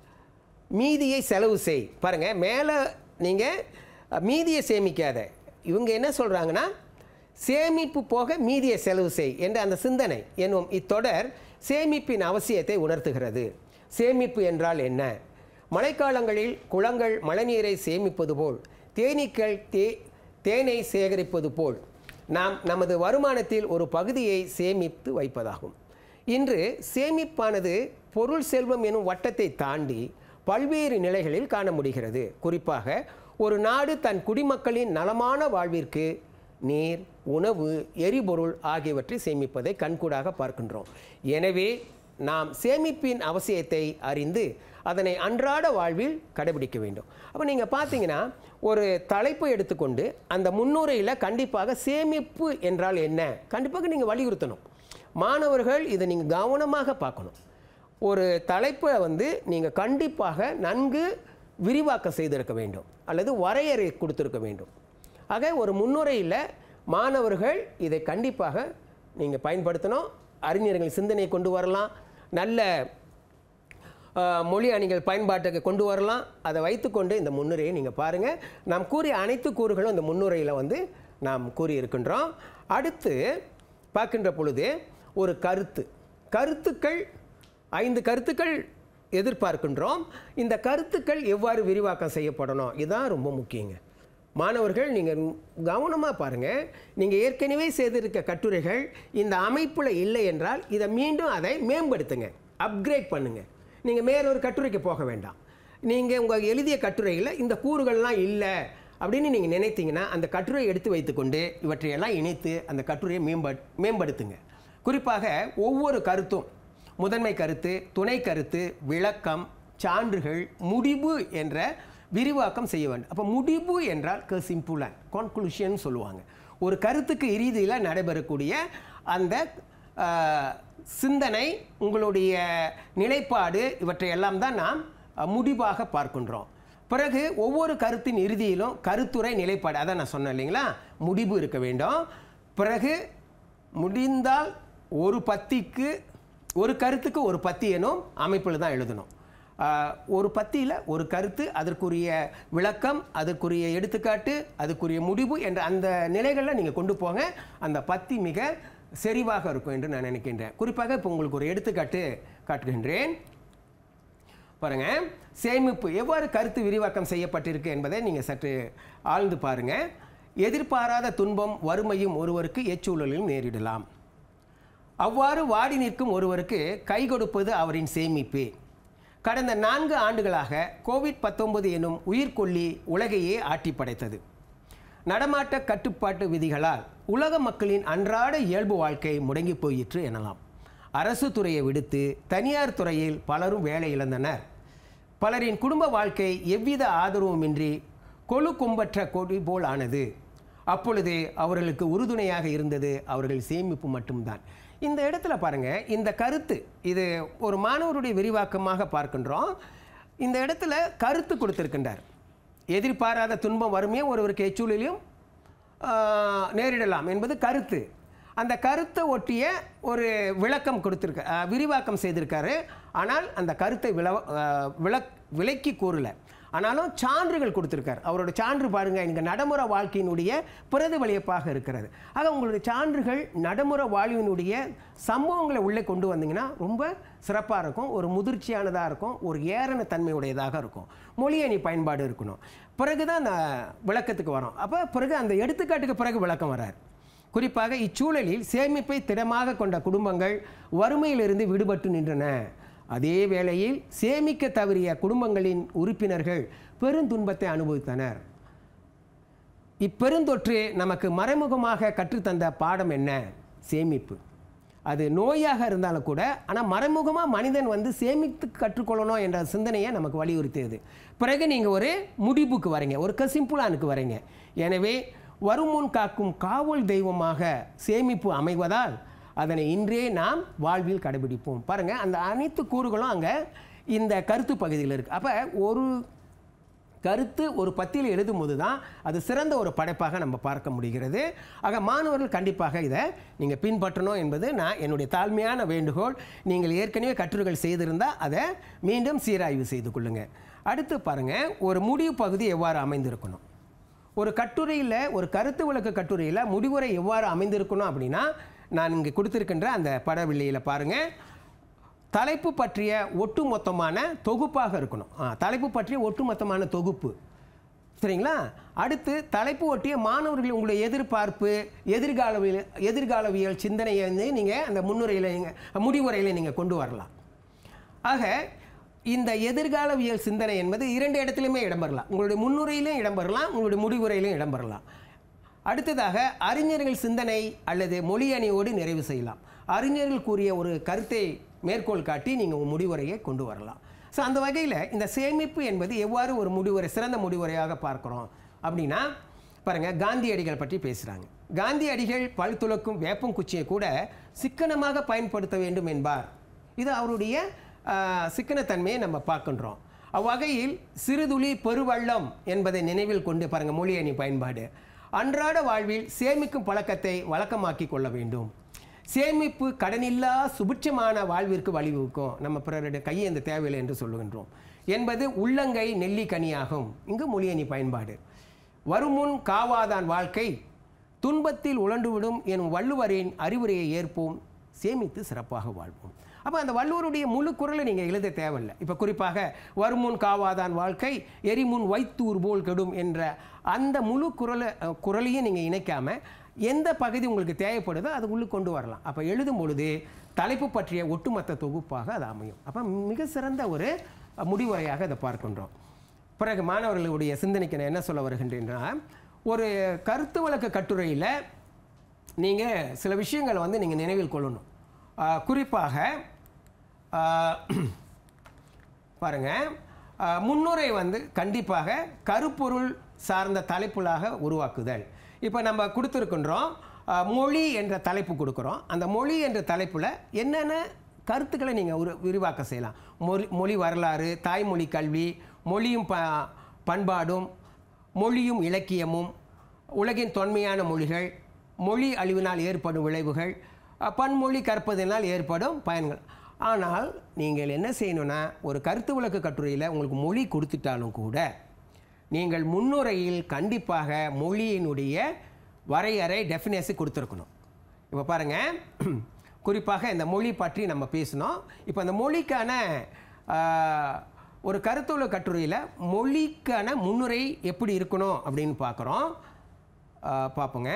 மீதியை செலவு செய். பாருங்கள், மேலே நீங்கள் மீதியை சேமிக்காத, இவங்க என்ன சொல்கிறாங்கன்னா சேமிப்பு போக மீதியை செலவு செய் என்ற அந்த சிந்தனை என்னும் இத்தொடர் சேமிப்பின் அவசியத்தை உணர்த்துகிறது. சேமிப்பு என்றால் என்ன? மழைக்காலங்களில் குளங்கள் மழைநீரை சேமிப்பது போல், தேனீக்கள் தேனை சேகரிப்பது போல் நாம் நமது வருமானத்தில் ஒரு பகுதியை சேமித்து வைப்பதாகும். இன்று சேமிப்பானது பொருள் செல்வம் எனும் வட்டத்தை தாண்டி பல்வேறு நிலைகளில் காண முடிகிறது. குறிப்பாக ஒரு நாடு தன் குடிமக்களின் நலமான வாழ்விற்கு நீர், உணவு, எரிபொருள் ஆகியவற்றை சேமிப்பதை கண்கூடாக பார்க்கின்றோம். எனவே நாம் சேமிப்பின் அவசியத்தை அறிந்து அதனை அன்றாட வாழ்வில் கடைபிடிக்க வேண்டும். அப்போ நீங்கள் பார்த்தீங்கன்னா ஒரு தலைப்பை எடுத்துக்கொண்டு அந்த முன்னுரையில் கண்டிப்பாக சேமிப்பு என்றால் என்ன கண்டிப்பாக நீங்கள் வலியுறுத்தணும். மாணவர்கள் இதை நீங்கள் கவனமாக பார்க்கணும். ஒரு தலைப்பை நீங்கள் கண்டிப்பாக நன்கு விரிவாக்கம் செய்திருக்க வேண்டும் அல்லது வரையறை கொடுத்திருக்க வேண்டும். ஆக ஒரு முன்னுரையில் மாணவர்கள் இதை கண்டிப்பாக நீங்கள் பயன்படுத்தணும். அறிஞர்கள் சிந்தனையை கொண்டு வரலாம், நல்ல மொழி அணிகள் பயன்பாட்டுக்கு கொண்டு வரலாம். அதை வைத்துக்கொண்டு இந்த முன்னுரையை நீங்கள் பாருங்கள். நாம் கூறிய அனைத்து கூறுகளும் இந்த முன்னுரையில் நாம் கூறியிருக்கின்றோம். அடுத்து பார்க்கின்ற பொழுது ஒரு கருத்துக்கள் 5 கருத்துக்கள் எதிர்பார்க்கின்றோம். இந்த கருத்துக்கள் எவ்வாறு விரிவாக்கம் செய்யப்படணும், இதுதான் ரொம்ப முக்கியங்க. மாணவர்கள் நீங்கள் கவனமாக பாருங்கள். நீங்கள் ஏற்கனவே செய்திருக்க கட்டுரைகள் இந்த அமைப்பில் இல்லை என்றால் இதை மீண்டும் அதை மேம்படுத்துங்க, அப்கிரேட் பண்ணுங்கள். நீங்கள் மேலொரு கட்டுரைக்கு போக வேண்டாம். நீங்கள் உங்கள் எழுதிய கட்டுரையில் இந்த கூறுகள்லாம் இல்லை அப்படின்னு நீங்கள் நினைத்தீங்கன்னா அந்த கட்டுரையை எடுத்து வைத்துக்கொண்டு இவற்றையெல்லாம் இணைத்து அந்த கட்டுரையை மேம்படுத்துங்க. குறிப்பாக ஒவ்வொரு கருத்தும் முதன்மை கருத்து, துணை கருத்து, விளக்கம், சான்றுகள், முடிவு என்ற விரிவாக்கம் செய்ய வேண்டும். அப்போ முடிவு என்றால் சிம்பிளாக கன்க்ளூஷன் சொல்லுவாங்க. ஒரு கருத்துக்கு இறுதியில் நடைபெறக்கூடிய அந்த சிந்தனை, உங்களுடைய நிலைப்பாடு, இவற்றையெல்லாம் தான் நாம் முடிவாக பார்க்கின்றோம். பிறகு ஒவ்வொரு கருத்தின் இறுதியிலும் கருத்துரை, நிலைப்பாடு, அதான் நான் சொன்னேன் இல்லைங்களா, முடிவு இருக்க வேண்டும். பிறகு முடிந்தால் ஒரு கருத்துக்கு ஒரு பத்தி எனும் அமைப்பில் தான் எழுதணும். ஒரு பத்தியில் ஒரு கருத்து, அதற்குரிய விளக்கம், அதற்குரிய எடுத்துக்காட்டு, அதுக்குரிய முடிவு என்ற அந்த நிலைகளில் நீங்கள் கொண்டு போங்க. அந்த பத்தி மிக செறிவாக இருக்கும் என்று நான் நினைக்கின்றேன். குறிப்பாக இப்போ உங்களுக்கு ஒரு எடுத்துக்காட்டு காட்டுகின்றேன். பாருங்க, சேமிப்பு எவ்வாறு கருத்து விரிவாக்கம் செய்யப்பட்டிருக்கு என்பதை நீங்கள் சற்று ஆழ்ந்து பாருங்க. எதிர்பாராத துன்பம், வறுமையும் ஒருவருக்கு எச்சூழலிலும் நேரிடலாம். அவ்வாறு வாடி நிற்கும் ஒருவருக்கு கை கொடுப்பது அவரின் சேமிப்பு. கடந்த 4 ஆண்டுகளாக கோவிட்-19 எனும் உயிர்கொல்லி உலகையே ஆட்டி படைத்தது. நடமாட்ட கட்டுப்பாட்டு விதிகளால் உலக மக்களின் அன்றாட இயல்பு வாழ்க்கை முடங்கி போயிற்று எனலாம். அரசு துறையை விடுத்து தனியார் துறையில் பலரும் வேலை இழந்தனர். பலரின் குடும்ப வாழ்க்கை எவ்வித ஆதரவுமின்றி கொழு கொம்பற்ற கொடி போல் ஆனது. அப்பொழுது அவர்களுக்கு உறுதுணையாக இருந்தது அவர்கள் சேமிப்பு மட்டும்தான். இந்த இடத்துல பாருங்க, இந்த கருத்து இது ஒரு மாணவருடைய விரிவாக்கமாக பார்க்கின்றோம். இந்த இடத்துல கருத்து கொடுத்திருக்கின்றார். எதிர்பாராத துன்பம், வறுமையை ஒருவருக்கு எச்சூழலையும் நேரிடலாம் என்பது கருத்து. அந்த கருத்தை ஒட்டிய ஒரு விளக்கம் கொடுத்திருக்க, விரிவாக்கம் செய்திருக்காரு. ஆனால் அந்த கருத்தை விளக்கி கூறல. ஆனாலும் சான்றுகள் கொடுத்திருக்கார். அவரோட சான்று பாருங்க, இங்கே நடைமுறை வாழ்க்கையினுடைய பிரதிபலிப்பாக இருக்கிறது. ஆக உங்களுடைய சான்றுகள் நடைமுறை வாழ்வினுடைய சம்பவங்களை உள்ளே கொண்டு வந்தீங்கன்னா ரொம்ப சிறப்பாக இருக்கும், ஒரு முதிர்ச்சியானதாக இருக்கும், ஒரு ஏரண தன்மையுடையதாக இருக்கும், மொழியணி பயன்பாடு இருக்கணும். பிறகு தான் அந்த விளக்கத்துக்கு வரோம். அப்போ பிறகு அந்த எடுத்துக்காட்டுக்கு பிறகு விளக்கம் வரார். குறிப்பாக இச்சூழலில் சேமிப்பை திடமாக கொண்ட குடும்பங்கள் வறுமையிலிருந்து விடுபட்டு நின்றன. அதே வேளையில் சேமிக்க தவறிய குடும்பங்களின் உறுப்பினர்கள் பெருந்துன்பத்தை அனுபவித்தனர். இப்பெருந்தொற்று நமக்கு மறைமுகமாக கற்றுத்தந்த பாடம் என்ன? சேமிப்பு. அது நோயாக இருந்தாலும் கூட, ஆனால் மறைமுகமாக மனிதன் சேமித்து கற்றுக்கொள்ளணும் என்ற சிந்தனையை நமக்கு வலியுறுத்தியது. பிறகு நீங்கள் ஒரு முடிவுக்கு வரீங்க, ஒரு சிம்பிளானுக்கு வரீங்க. எனவே வருமுன் காக்கும் காவல் தெய்வமாக சேமிப்பு அமைவதால் அதனை இன்றே நாம் வாழ்வில் கடைபிடிப்போம். பாருங்கள், அந்த அனைத்து கூறுகளும் அங்கே இந்த கருத்து பகுதியில் இருக்குது. அப்போ ஒரு கருத்து ஒரு பத்தியில் எழுதும்போது தான் அது சிறந்த ஒரு படைப்பாக நம்ம பார்க்க முடிகிறது. ஆக மாணவர்கள் கண்டிப்பாக இதை நீங்கள் பின்பற்றணும் என்பது நான் என்னுடைய தாழ்மையான வேண்டுகோள். நீங்கள் ஏற்கனவே கட்டுரைகள் செய்திருந்தால் அதை மீண்டும் சீராய்வு செய்து கொள்ளுங்கள். அடுத்து பாருங்கள், ஒரு முடிவு பகுதி எவ்வாறு அமைந்திருக்கணும். ஒரு கட்டுரையில், ஒரு கருத்து விளக்க கட்டுரையில் முடிவுரை எவ்வாறு அமைந்திருக்கணும் அப்படின்னா, நான் இங்கே கொடுத்துருக்கின்ற அந்த படவில்லையில் பாருங்கள், தலைப்பு பற்றிய ஒட்டுமொத்தமான தொகுப்பாக இருக்கணும். தலைப்பு பற்றிய ஒட்டுமொத்தமான தொகுப்பு, சரிங்களா? அடுத்து தலைப்பு ஒட்டிய மாணவர்கள் உங்களுடைய எதிர்பார்ப்பு, எதிர்காலவியல் சிந்தனையை நீங்கள் அந்த முடிவுரையில் நீங்கள் கொண்டு வரலாம். ஆக இந்த எதிர்காலவியல் சிந்தனை என்பது 2 இடத்துலையுமே இடம்பெறலாம். உங்களுடைய முன்னுரையிலும் இடம்பெறலாம், உங்களுடைய முடிவுரையிலும் இடம்பெறலாம். அடுத்ததாக அறிஞர்கள் சிந்தனை அல்லது மொழி அணியோடு நிறைவு செய்யலாம். அறிஞர்கள் கூறிய ஒரு கருத்தை மேற்கோள் காட்டி நீங்கள் முடிவுரையை கொண்டு வரலாம். ஸோ அந்த வகையில் இந்த சேமிப்பு என்பது எவ்வாறு ஒரு முடிவுரை, சிறந்த முடிவுரையாக பார்க்குறோம் அப்படின்னா, பாருங்கள், காந்தியடிகள் பற்றி பேசுகிறாங்க. காந்தியடிகள் பல் துலக்கும் வேப்பங்குச்சியை கூட சிக்கனமாக பயன்படுத்த வேண்டும் என்பார். இது அவருடைய சிக்கனத்தன்மையை நம்ம பார்க்கின்றோம். அவ்வகையில் சிறுதுளி பெருவள்ளம் என்பதை நினைவில் கொண்டு பாருங்கள், மொழி அணி பயன்பாடு. அன்றாட வாழ்வில் சேமிக்கும் பழக்கத்தை வழக்கமாக்கி கொள்ள வேண்டும். சேமிப்பு கடனில்லா சுபிட்சமான வாழ்விற்கு வழிவகுக்கும். நம்ம பிறருடைய கையேந்த தேவையில்லை என்று சொல்லுகின்றோம் என்பது உள்ளங்கை நெல்லிக்கனியாகும். இங்கு மொழியணி பயன்பாடு. வருமுன் காவாதான் வாழ்க்கை துன்பத்தில் உழண்டுவிடும் எனும் வள்ளுவரின் அறிவுரையை ஏற்போம், சேமித்து சிறப்பாக வாழ்வோம். அப்போ அந்த வள்ளுவருடைய முழு குரலை நீங்கள் எழுத தேவையில்லை. இப்போ குறிப்பாக வருமுன் காவாதான் வாழ்க்கை எரிமுன் வைத்தூர் போல் கெடும் என்ற அந்த முழு குரலையும் நீங்கள் இணைக்காமல் எந்த பகுதி உங்களுக்கு தேவைப்படுதோ அது உள்ளே கொண்டு வரலாம். அப்போ எழுதும் பொழுது தலைப்பு பற்றிய ஒட்டுமொத்த தொகுப்பாக அது அமையும். அப்போ மிக சிறந்த ஒரு முடிவுரையாக அதை பார்க்கின்றோம். பிறகு மாணவர்களுடைய சிந்தனைக்கு நான் என்ன சொல்ல வருகின்றேன்னா, ஒரு கருத்து விளக்க கட்டுரையில் நீங்கள் சில விஷயங்களை வந்து நீங்கள் நினைவில் கொள்ளணும். குறிப்பாக பாருங்கள், முன்னுரை வந்து கண்டிப்பாக கருப்பொருள் சார்ந்த தலைப்புகளாக உருவாக்குதல். இப்போ நம்ம கொடுத்துருக்கின்றோம், மொழி என்ற தலைப்பு கொடுக்குறோம். அந்த மொழி என்ற தலைப்பில் என்னென்ன கருத்துக்களை நீங்கள் விரிவாக்க செய்யலாம். மொழி வரலாறு, தாய்மொழி கல்வி, மொழியும் பண்பாடும், மொழியும் இலக்கியமும், உலகின் தொன்மையான மொழிகள், மொழி அழிவினால் ஏற்படும் விளைவுகள், பன்மொழி கற்பதனால் ஏற்படும் பயன்கள். ஆனால் நீங்கள் என்ன செய்யணும்னா, ஒரு கருத்து விளக்க கட்டுரையில் உங்களுக்கு மொழி கொடுத்துட்டாலும் கூட நீங்கள் முன்னுரையில் கண்டிப்பாக மொழியினுடைய வரையறை டெஃபினேஷன் கொடுத்துருக்கணும். இப்போ பாருங்கள், குறிப்பாக இந்த மொழி பற்றி நம்ம பேசணும். இப்போ அந்த மொழிக்கான ஒரு கருத்துள்ள கட்டுரையில் மொழிக்கான முன்னுரை எப்படி இருக்கணும் அப்படின்னு பார்ப்போங்க.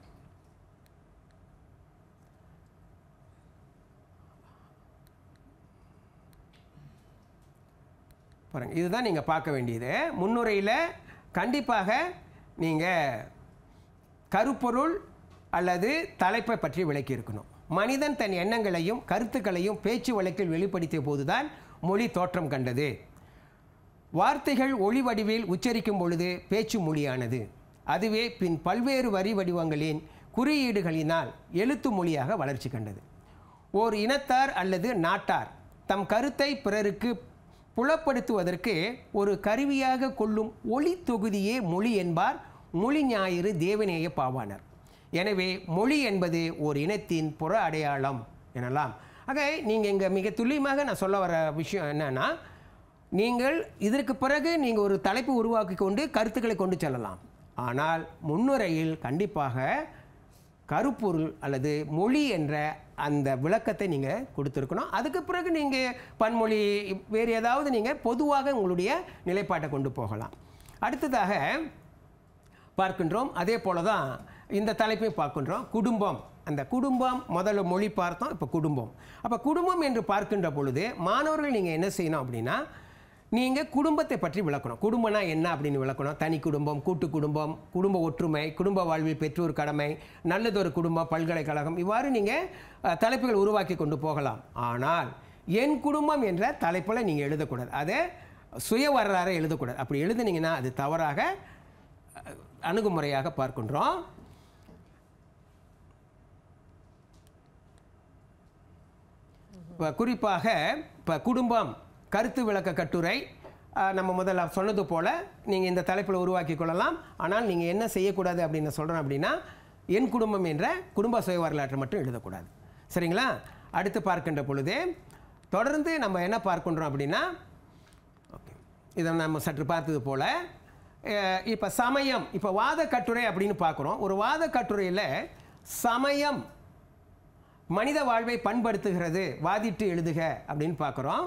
பாருங்கள், இதுதான் நீங்கள் பார்க்க வேண்டியது. முன்னுரையில் கண்டிப்பாக நீங்கள் கருப்பொருள் அல்லது தலைப்பை பற்றி விளக்கி இருக்கணும். மனிதன் தன் எண்ணங்களையும் கருத்துக்களையும் பேச்சு வழக்கில் வெளிப்படுத்திய போதுதான் மொழி தோற்றம் கண்டது. வார்த்தைகள் ஒளி வடிவில் உச்சரிக்கும் பொழுது பேச்சு மொழியானது. அதுவே பின் பல்வேறு வரி வடிவங்களின் குறியீடுகளினால் எழுத்து மொழியாக வளர்ச்சி கண்டது. ஓர் இனத்தார் அல்லது நாட்டார் தம் கருத்தை பிறருக்கு புலப்படுத்துவதற்கு ஒரு கருவியாக கொள்ளும் ஒளி தொகுதியே மொழி என்பார் மொழி ஞாயிறு தேவநேய பாவாணர். எனவே மொழி என்பது ஒரு இனத்தின் புற அடையாளம் எனலாம். ஆக நீங்கள் இங்கே மிக துல்லியமாக நான் சொல்ல வர விஷயம் என்னன்னா, நீங்கள் இதற்கு பிறகு நீங்கள் ஒரு தலைப்பு உருவாக்கி கொண்டு கருத்துக்களை கொண்டு செல்லலாம். ஆனால் முன்னுரையில் கண்டிப்பாக கருப்பொருள் அல்லது மொழி என்ற அந்த விளக்கத்தை நீங்கள் கொடுத்துருக்கணும். அதுக்கு பிறகு நீங்கள் பன்மொழி வேறு ஏதாவது நீங்கள் பொதுவாக உங்களுடைய நிலைப்பாட்டை கொண்டு போகலாம். அடுத்ததாக பார்க்கின்றோம், அதே போல தான் இந்த தலைப்பையும் பார்க்கின்றோம், குடும்பம். அந்த குடும்பம் முதல்ல மொழி பார்த்தோம், இப்போ குடும்பம். அப்போ குடும்பம் என்று பார்க்கின்ற பொழுது மாணவர்கள் நீங்கள் என்ன செய்யணும் அப்படின்னா, நீங்கள் குடும்பத்தை பற்றி விளக்கணும். குடும்பம்னா என்ன அப்படின்னு விளக்கணும். தனி குடும்பம், கூட்டு குடும்பம், குடும்ப ஒற்றுமை, குடும்ப வாழ்வில் பெற்றோர் கடமை, நல்லதொரு குடும்பம், பல்கலைக்கழகம், இவ்வாறு நீங்கள் தலைப்புகள் உருவாக்கி கொண்டு போகலாம். ஆனால் என் குடும்பம் என்ற தலைப்பில் நீங்கள் எழுதக்கூடாது. அதை சுய வரலாறை எழுதக்கூடாது. அப்படி எழுதுனீங்கன்னா அது தவறாக அணுகுமுறையாக பார்க்கின்றோம். இப்போ குறிப்பாக இப்போ குடும்பம் கருத்து விளக்க கட்டுரை நம்ம முதல்ல சொன்னது போல் நீங்கள் இந்த தலைப்பில் உருவாக்கி கொள்ளலாம். ஆனால் நீங்கள் என்ன செய்யக்கூடாது அப்படின்னு சொல்கிறேன் அப்படின்னா, என் குடும்பம் என்ற குடும்ப சுய வரலாற்றை மட்டும் எழுதக்கூடாது. சரிங்களா? அடுத்து பார்க்கின்ற பொழுது தொடர்ந்து நம்ம என்ன பார்க்கின்றோம் அப்படின்னா, ஓகே, இதை நம்ம சற்று பார்த்தது போல் இப்போ சமயம், இப்போ வாத கட்டுரை அப்படின்னு பார்க்குறோம். ஒரு வாத கட்டுரையில் சமயம் மனித வாழ்வை பண்படுத்துகிறது, வாதிட்டு எழுதுக அப்படின்னு பார்க்குறோம்.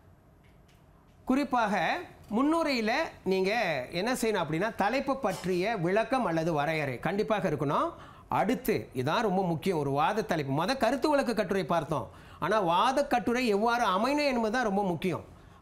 குறிப்பாக முன்னுரையில் நீங்கள் என்ன செய்யணும் அப்படின்னா, தலைப்பு பற்றிய விளக்கம் அல்லது வரையறை கண்டிப்பாக இருக்கணும். அடுத்து இதான் ரொம்ப முக்கியம், ஒரு வாத தலைப்பு. கருத்து விளக்க கட்டுரை பார்த்தோம், ஆனால் வாத கட்டுரை எவ்வாறு அமையணும் என்பது தான் ரொம்ப முக்கியம்.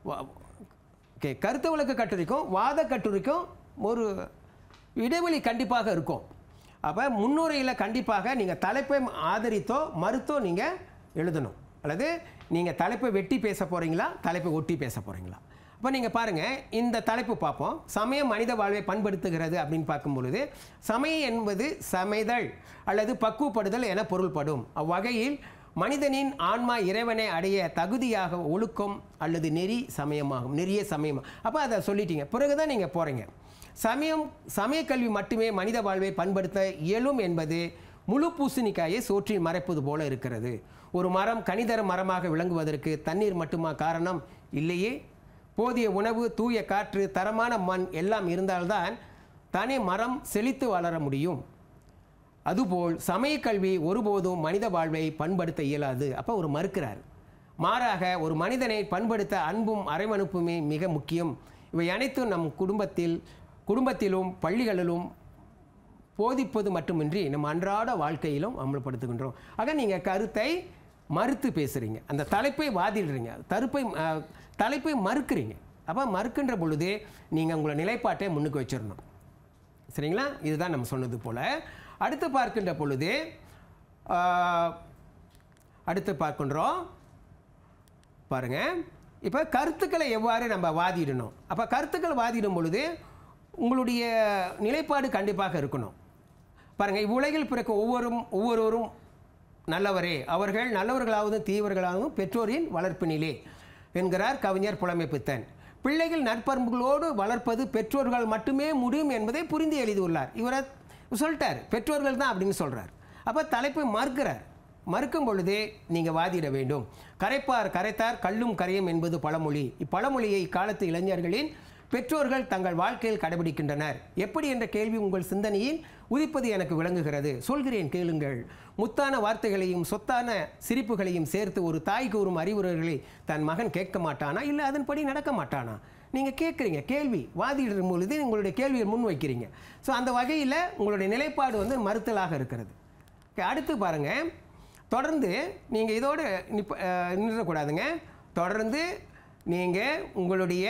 ஓகே, கருத்து விளக்க கட்டுரைக்கும் வாத கட்டுரைக்கும் ஒரு இடைவெளி கண்டிப்பாக இருக்கும். அப்போ முன்னுரையில் கண்டிப்பாக நீங்கள் தலைப்பை ஆதரித்தோ மறுத்தோ நீங்கள் எழுதணும். அல்லது நீங்கள் தலைப்பை வெட்டி பேச போகிறீங்களா, தலைப்பை ஒட்டி பேச போகிறீங்களா? அப்போ நீங்கள் பாருங்கள், இந்த தலைப்பு பார்ப்போம். சமயம் மனித வாழ்வை பண்படுத்துகிறது அப்படின்னு பார்க்கும் பொழுது, சமயம் என்பது சமைதல் அல்லது பக்குவப்படுதல் என பொருள்படும். அவ்வகையில் மனிதனின் ஆன்மா இறைவனை அடைய தகுதியாக ஒழுக்கம் அல்லது நெறி சமயமாகும். நெறிய சமயம். அப்போ அதை சொல்லிட்டீங்க, பிறகுதான் நீங்கள் போகிறீங்க. சமய கல்வி மட்டுமே மனித வாழ்வை பண்படுத்த இயலும் என்பது முழு பூசணிக்காயை சோற்றில் மறைப்பது போல இருக்கிறது. ஒரு மரம் கனிதர மரமாக விளங்குவதற்கு தண்ணீர் மட்டுமா காரணம்? இல்லையே. போதிய உணவு, தூய காற்று, தரமான மண் எல்லாம் இருந்தால்தான் தானே மரம் செழித்து வளர முடியும். அதுபோல் சமய கல்வி ஒருபோதும் மனித வாழ்வை பண்படுத்த இயலாது. அப்போ ஒரு மறுக்கிறார். மாறாக ஒரு மனிதனை பண்படுத்த அன்பும் அரவணைப்புமே மிக முக்கியம். இவை அனைத்தும் நம் குடும்பத்திலும் பள்ளிகளிலும் போதிப்பது மட்டுமின்றி நம் அன்றாட வாழ்க்கையிலும் அமல்படுத்துகின்றோம். ஆக நீங்கள் கருத்தை மறுத்து பேசுகிறீங்க, அந்த தலைப்பை வாதிடுறீங்க, தலைப்பை மறுக்கிறீங்க. அப்போ மறுக்கின்ற பொழுது நீங்கள் உங்களை நிலைப்பாட்டை முன்னுக்கு வச்சிடணும். சரிங்களா? இதுதான் நம்ம சொன்னது போல். அடுத்து பார்க்கின்ற பொழுது அடுத்து பார்க்கின்றோம் பாருங்கள். இப்போ கருத்துக்களை எவ்வாறு நம்ம வாதிடணும். அப்போ கருத்துக்கள் வாதிடும் பொழுது உங்களுடைய நிலைப்பாடு கண்டிப்பாக இருக்கணும். பாருங்கள், இவ்வுலகில் பிறக்க ஒவ்வொருவரும் நல்லவரே, அவர்கள் நல்லவர்களாகவும் தீவர்களாகவும் பெற்றோரின் வளர்ப்பினிலே என்கிறார் கவிஞர் புலமை பித்தன். பிள்ளைகள் நற்பண்புகளோடு வளர்ப்பது பெற்றோர்கள் மட்டுமே முடியும் என்பதை புரிந்து எழுதியுள்ளார். இவரை சொல்லிட்டார், பெற்றோர்கள் தான் அப்படின்னு சொல்கிறார். அப்போ தலைப்பை மறுக்கும் பொழுதே நீங்கள் வாதிட வேண்டும். கரைப்பார் கரைத்தார் கல்லும் கரையும் என்பது பழமொழி. இப்பழமொழியை இக்காலத்து இளைஞர்களின் பெற்றோர்கள் தங்கள் வாழ்க்கையில் கடைபிடிக்கின்றனர். எப்படி என்ற கேள்வி உங்கள் சிந்தனையில் உதிப்பது எனக்கு விளங்குகிறது. சொல்கிறேன் கேளுங்கள். முத்தான வார்த்தைகளையும் சொத்தான சிரிப்புகளையும் சேர்த்து ஒரு தாய் கூறும் அறிவுரைகளை தன் மகன் கேட்க மாட்டானா, இல்லை அதன்படி நடக்க மாட்டானா? நீங்கள் கேட்குறீங்க, கேள்வி வாதிடும் பொழுது உங்களுடைய கேள்வியை முன் வைக்கிறீங்க. ஸோ அந்த வகையில் உங்களுடைய நிலைப்பாடு மறுத்தலாக இருக்கிறது. அடுத்து பாருங்கள், தொடர்ந்து நீங்கள் இதோடு நின்றக்கூடாதுங்க. தொடர்ந்து நீங்கள் உங்களுடைய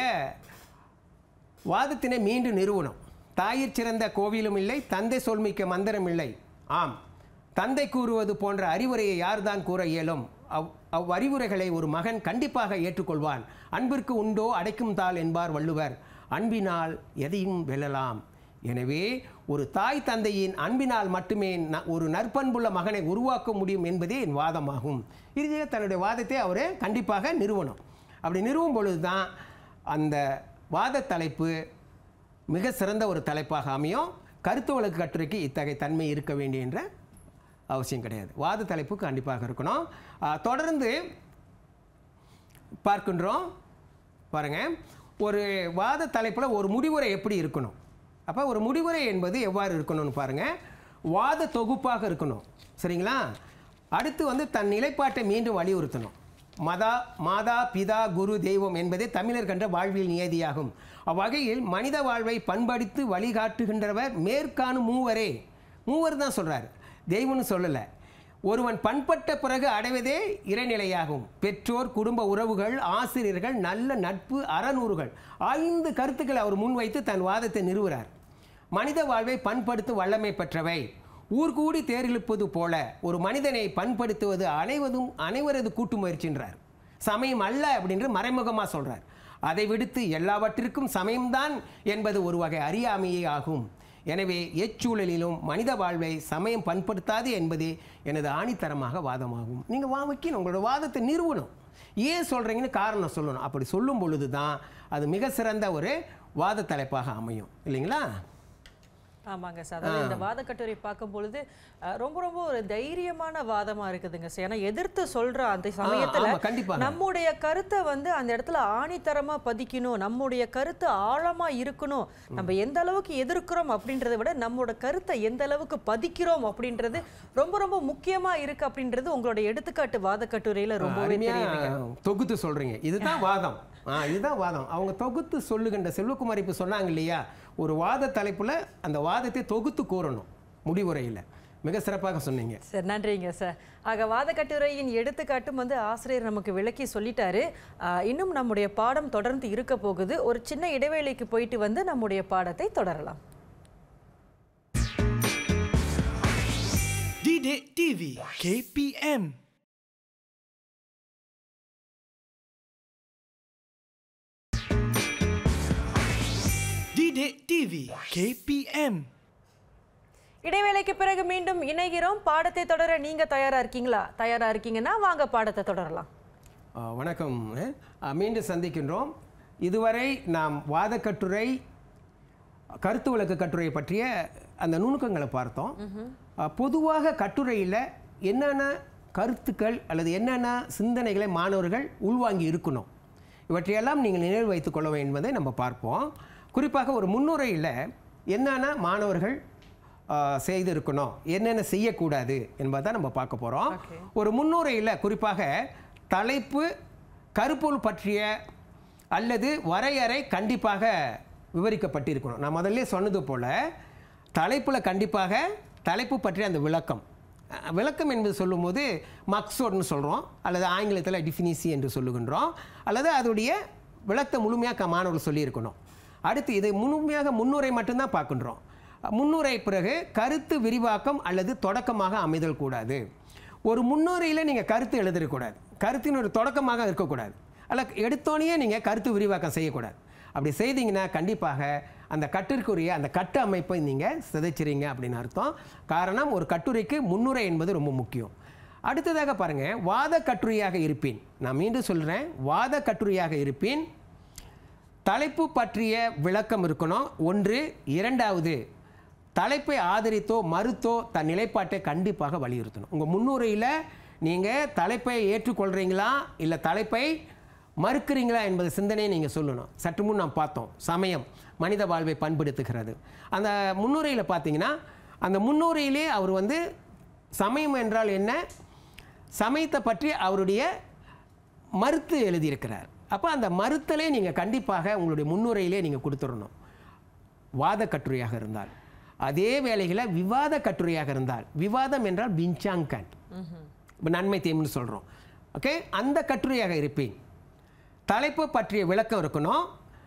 வாதத்தினை மீண்டும் நிறுவனம். தாயிற் சிறந்த கோவிலும் இல்லை, தந்தை சொல்மிக்க மந்திரம் இல்லை. ஆம், தந்தை கூறுவது போன்ற அறிவுரையை யார்தான் கூற இயலும்? அவ்வறிவுரைகளை ஒரு மகன் கண்டிப்பாக ஏற்றுக்கொள்வான். அன்பிற்கு உண்டோ அடைக்கும் தாள் என்பார் வள்ளுவர். அன்பினால் எதையும் வெல்லலாம். எனவே ஒரு தாய் தந்தையின் அன்பினால் மட்டுமே ஒரு நற்பண்புள்ள மகனை உருவாக்க முடியும் என்பதே என் வாதமாகும். இறுதியாக தன்னுடைய வாதத்தை அவர் கண்டிப்பாக நிறுவனம். அப்படி நிறுவும் பொழுது தான் அந்த வாத தலைப்பு மிக சிறந்த ஒரு தலைப்பாக அமையும். கருத்து வழக்கு கட்டுரைக்கு இத்தகைய தன்மை இருக்க வேண்டிய என்ற அவசியம் கிடையாது. வாத தலைப்பு கண்டிப்பாக இருக்கணும். தொடர்ந்து பார்க்கின்றோம் பாருங்கள், ஒரு வாத தலைப்பில் ஒரு முடிவுரை எப்படி இருக்கணும். அப்போ ஒரு முடிவுரை என்பது எவ்வாறு இருக்கணும்னு பாருங்கள். வாத தொகுப்பாக இருக்கணும். சரிங்களா? அடுத்து தன் நிலைப்பாட்டை மீண்டும் வலியுறுத்தணும். மாதா பிதா குரு தெய்வம் என்பதே தமிழர் கண்ட வாழ்வில் நியதியாகும். அவ்வகையில் மனித வாழ்வை பண்படுத்தி வழிகாட்டுகின்றவர் மேற்காணும் மூவர் தான் சொல்கிறார், தெய்வம்னு சொல்லலை. ஒருவன் பண்பட்ட பிறகு அடைவதே இறைநிலையாகும். பெற்றோர், குடும்ப உறவுகள், ஆசிரியர்கள், நல்ல நட்பு, அறநூறுகள் 5 கருத்துக்களை அவர் முன்வைத்து தன் வாதத்தை நிறுவுகிறார். மனித வாழ்வை பண்படுத்தும் வல்லமை பெற்றவை. ஊர்கூடி தேரிழுப்பது போல ஒரு மனிதனை பண்படுத்துவது அனைவரது கூட்டு முயற்சின்றார். சமயம் அல்ல அப்படின்று மறைமுகமாக சொல்கிறார். அதை விடுத்து எல்லாவற்றிற்கும் சமயம்தான் என்பது ஒரு வகை அறியாமையே ஆகும். எனவே எச்சூழலிலும் மனித வாழ்வை சமயம் பண்படுத்தாது என்பதே எனது ஆணித்தரமாக வாதமாகும். நீங்கள் வைக்கணும், உங்களோட வாதத்தை நிறுவனம். ஏன் சொல்கிறீங்கன்னு காரணம் சொல்லணும். அப்படி சொல்லும் பொழுது தான் அது மிக சிறந்த ஒரு வாத தலைப்பாக அமையும், இல்லைங்களா? ஆமாங்க சார். அதாவது இந்த வாத கட்டுரை பார்க்கும் பொழுது ரொம்ப ரொம்ப ஒரு தைரியமான வாதமா இருக்குதுங்க சார். ஏன்னா எதிர்த்து சொல்ற அந்த சமயத்துல நம்முடைய கருத்தை அந்த இடத்துல ஆணித்தரமா பதிக்கணும், நம்முடைய கருத்து ஆழமா இருக்கணும். நம்ம எந்த அளவுக்கு எதிர்க்கிறோம் அப்படின்றத விட நம்மளோட கருத்தை எந்த அளவுக்கு பதிக்கிறோம் அப்படின்றது ரொம்ப ரொம்ப முக்கியமா இருக்கு அப்படின்றது உங்களோட எடுத்துக்காட்டு வாத கட்டுரையில ரொம்பவே தொகுத்து சொல்றீங்க. இதுதான் வாதம். இதுதான் வாதம். அவங்க தொகுத்து சொல்லுகின்ற செல்வகுமார் இப்போ சொன்னாங்க இல்லையா, ஒரு வாத தலைப்புல அந்த வாதத்தை தொகுத்து கூறணும் முடிவுரையில். மிக சிறப்பாக சொன்னீங்க சார். நன்றிங்க சார். ஆக வாத கட்டுரையின் எடுத்துக்காட்டும் ஆசிரியர் நமக்கு விளக்கி சொல்லிட்டாரு. இன்னும் நம்முடைய பாடம் தொடர்ந்து இருக்க போகுது. ஒரு சின்ன இடைவேளைக்கு போயிட்டு நம்முடைய பாடத்தை தொடரலாம். EduwebTV KPM. EduwebTV KPM. இடைவேளைக்கு பிறகு மீண்டும் இணைகிறோம். பாடத்தை தொடர நீங்க தயாரா இருக்கீங்களா? தயாரா இருக்கீங்கன்னா வாங்க பாடத்தை தொடரலாம். வணக்கம். மீண்டும் சந்திக்கின்றோம். இதுவரை நாம் வாத கட்டுரை, கருத்து விளக்க கட்டுரை பற்றிய அந்த நுணுக்கங்களை பார்த்தோம். பொதுவாக கட்டுரையில் என்னென்ன கருத்துக்கள் அல்லது என்னென்ன சிந்தனைகளை மாணவர்கள் உள்வாங்கி இருக்கணும், இவற்றையெல்லாம் நீங்கள் நினைவு வைத்துக் கொள்ள வேண்டும் என்பதை நம்ம பார்ப்போம். குறிப்பாக ஒரு முன்னுரையில் என்னென்ன மாணவர்கள் செய்திருக்கணும், என்னென்ன செய்யக்கூடாது என்பதை நம்ம பார்க்க போகிறோம். ஒரு முன்னுரையில் குறிப்பாக தலைப்பு, கருப்பொருள் பற்றிய அல்லது வரையறை கண்டிப்பாக விவரிக்கப்பட்டிருக்கணும். நான் முதல்ல சொன்னது போல் தலைப்பில் கண்டிப்பாக தலைப்பு பற்றிய அந்த விளக்கம், விளக்கம் என்பது சொல்லும்போது மக்சோட்னு சொல்கிறோம், அல்லது ஆங்கிலத்தில் டிஃபினிசி என்று சொல்லுகின்றோம், அல்லது அதோடைய விளக்கத்தை முழுமையாக மாணவர்கள் சொல்லியிருக்கணும். அடுத்து இதை முழுமையாக முன்னுரை மட்டும்தான் பார்க்கின்றோம். முன்னுரை பிறகு கருத்து விரிவாக்கம் அல்லது தொடக்கமாக அமைதல் கூடாது. ஒரு முன்னுரையில் நீங்கள் கருத்து எழுதிடக்கூடாது, கருத்தின் ஒரு தொடக்கமாக இருக்கக்கூடாது, அல்ல எடுத்தோடனே நீங்கள் கருத்து விரிவாக்கம் செய்யக்கூடாது. அப்படி செய்தீங்கன்னா கண்டிப்பாக அந்த கட்டுரைக்குரிய அந்த கட்டு அமைப்பை நீங்கள் சிதைச்சிறீங்க அப்படின்னு அர்த்தம். காரணம், ஒரு கட்டுரைக்கு முன்னுரை என்பது ரொம்ப முக்கியம். அடுத்ததாக பாருங்கள், வாத கட்டுரையாக இருப்பேன். நான் மீண்டும் சொல்கிறேன், வாத கட்டுரையாக இருப்பேன் தலைப்பு பற்றிய விளக்கம் இருக்கணும் ஒன்று. இரண்டாவது, தலைப்பை ஆதரித்தோ மறுத்தோ தன் நிலைப்பாட்டை கண்டிப்பாக வலியுறுத்தணும். உங்கள் முன்னுரையில் நீங்கள் தலைப்பை ஏற்றுக்கொள்கிறீங்களா இல்லை தலைப்பை மறுக்கிறீங்களா என்பது சிந்தனையை நீங்கள் சொல்லணும். சற்று முன் நாம் பார்த்தோம், சமயம் மனித வாழ்வை பண்படுத்துகிறது. அந்த முன்னுரையில் பார்த்தீங்கன்னா, அந்த முன்னுரையிலே அவர் வந்து சமயம் என்றால் என்ன, சமயத்தை பற்றி அவருடைய மறுத்து எழுதியிருக்கிறார். அப்போ அந்த மறுத்தலே நீங்கள் கண்டிப்பாக உங்களுடைய முன்னுரையிலே நீங்கள் கொடுத்துடணும், வாத கட்டுரையாக இருந்தால். அதே வேளையில் விவாத கட்டுரையாக இருந்தால், விவாதம் என்றால் பிஞ்சாங்கன், இப்போ நன்மை தீமைன்னு சொல்கிறோம். ஓகே, அந்த கட்டுரையாக இருப்பேன். தலைப்பு பற்றிய விளக்கம் இருக்கணும்.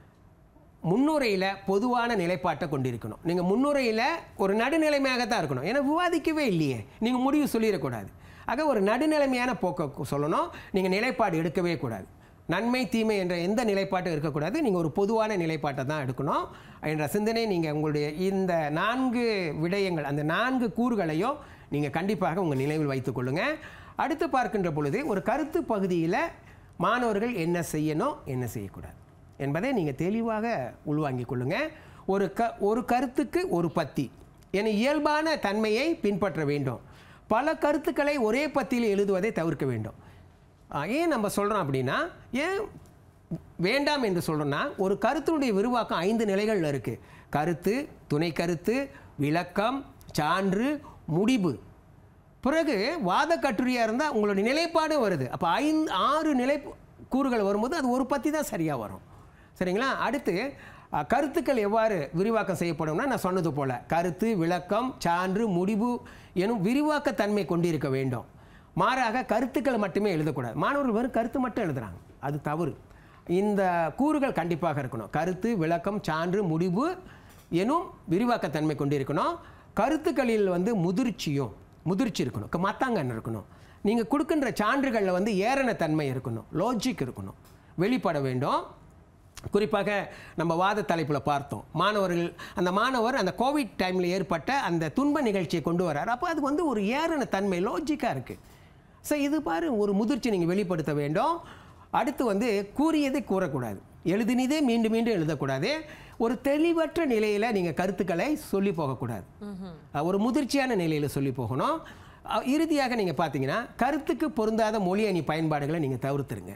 முன்னுரையில் பொதுவான நிலைப்பாட்டை கொண்டிருக்கணும். நீங்கள் முன்னுரையில் ஒரு நடுநிலைமையாக தான் இருக்கணும். ஏன்னா விவாதிக்கவே இல்லையே, நீங்கள் முடிவு சொல்லிடக்கூடாது. ஆக ஒரு நடுநிலைமையான போக்க சொல்லணும். நீங்கள் நிலைப்பாடு எடுக்கவே கூடாது. நன்மை தீமை என்ற எந்த நிலைப்பாட்டும் இருக்கக்கூடாது. நீங்கள் ஒரு பொதுவான நிலைப்பாட்டை தான் எடுக்கணும் என்ற சிந்தனை நீங்கள் உங்களுடைய இந்த 4 விடயங்கள், அந்த 4 கூறுகளையும் நீங்கள் கண்டிப்பாக உங்கள் நினைவில் வைத்துக் கொள்ளுங்கள். அடுத்து பார்க்கின்ற பொழுது ஒரு கருத்து பகுதியில் மாணவர்கள் என்ன செய்யணும் என்ன செய்யக்கூடாது என்பதை நீங்கள் தெளிவாக உள்வாங்கிக் கொள்ளுங்கள். ஒரு கருத்துக்கு ஒரு பத்தி என இயல்பான தன்மையை பின்பற்ற வேண்டும். பல கருத்துக்களை ஒரே பத்தியில் எழுதுவதை தவிர்க்க வேண்டும். ஏன் நம்ம சொல்கிறோம் அப்படின்னா, ஏன் வேண்டாம் என்று சொல்கிறோன்னா, ஒரு கருத்தினுடைய விரிவாக்கம் 5 நிலைகளில் இருக்குது. கருத்து, துணை கருத்து, விளக்கம், சான்று, முடிவு. பிறகு வாத கட்டுரையாக இருந்தால் உங்களுடைய நிலைப்பாடு வருது. அப்போ 6 நிலை கூறுகள் வரும்போது அது ஒரு பத்தி தான் சரியாக வரும். சரிங்களா? அடுத்து கருத்துக்கள் எவ்வாறு விரிவாக்கம் செய்யப்படும்னா, நான் சொன்னது போல் கருத்து, விளக்கம், சான்று, முடிவு எனும் விரிவாக்கத்தன்மை கொண்டிருக்க வேண்டும். மாறாக கருத்துக்களை மட்டுமே எழுதக்கூடாது. மாணவர்கள் வெறும் கருத்து மட்டும் எழுதுகிறாங்க, அது தவறு. இந்த கூறுகள் கண்டிப்பாக இருக்கணும். கருத்து, விளக்கம், சான்று, முடிவு எனும் விரிவாக்கத்தன்மை கொண்டிருக்கணும். கருத்துக்களில் வந்து முதிர்ச்சி இருக்கணும், மத்தாங்கன்னு இருக்கணும். நீங்கள் கொடுக்கின்ற சான்றுகளில் வந்து ஏரணத்தன்மை இருக்கணும், லாஜிக் இருக்கணும், வெளிப்பட வேண்டும். குறிப்பாக நம்ம வாத தலைப்பில் பார்த்தோம், அந்த மாணவர் அந்த கோவிட் டைமில் ஏற்பட்ட அந்த துன்ப நிகழ்ச்சியை கொண்டு வரார். அப்போ அது வந்து ஒரு ஏரணத்தன்மை லாஜிக்காக இருக்குது. ஸோ இது பாரு, ஒரு முதிர்ச்சி நீங்கள் வெளிப்படுத்த வேண்டும். அடுத்து வந்து கூறியதை கூறக்கூடாது, எழுதினதே மீண்டும் மீண்டும் எழுதக்கூடாது. ஒரு தெளிவற்ற நிலையில் நீங்கள் கருத்துக்களை சொல்லி போகக்கூடாது, ஒரு முதிர்ச்சியான நிலையில் சொல்லி போகணும். இறுதியாக நீங்கள் பார்த்தீங்கன்னா, கருத்துக்கு பொருந்தாத மொழி அணி பயன்பாடுகளை நீங்கள் தவிர்த்துருங்க.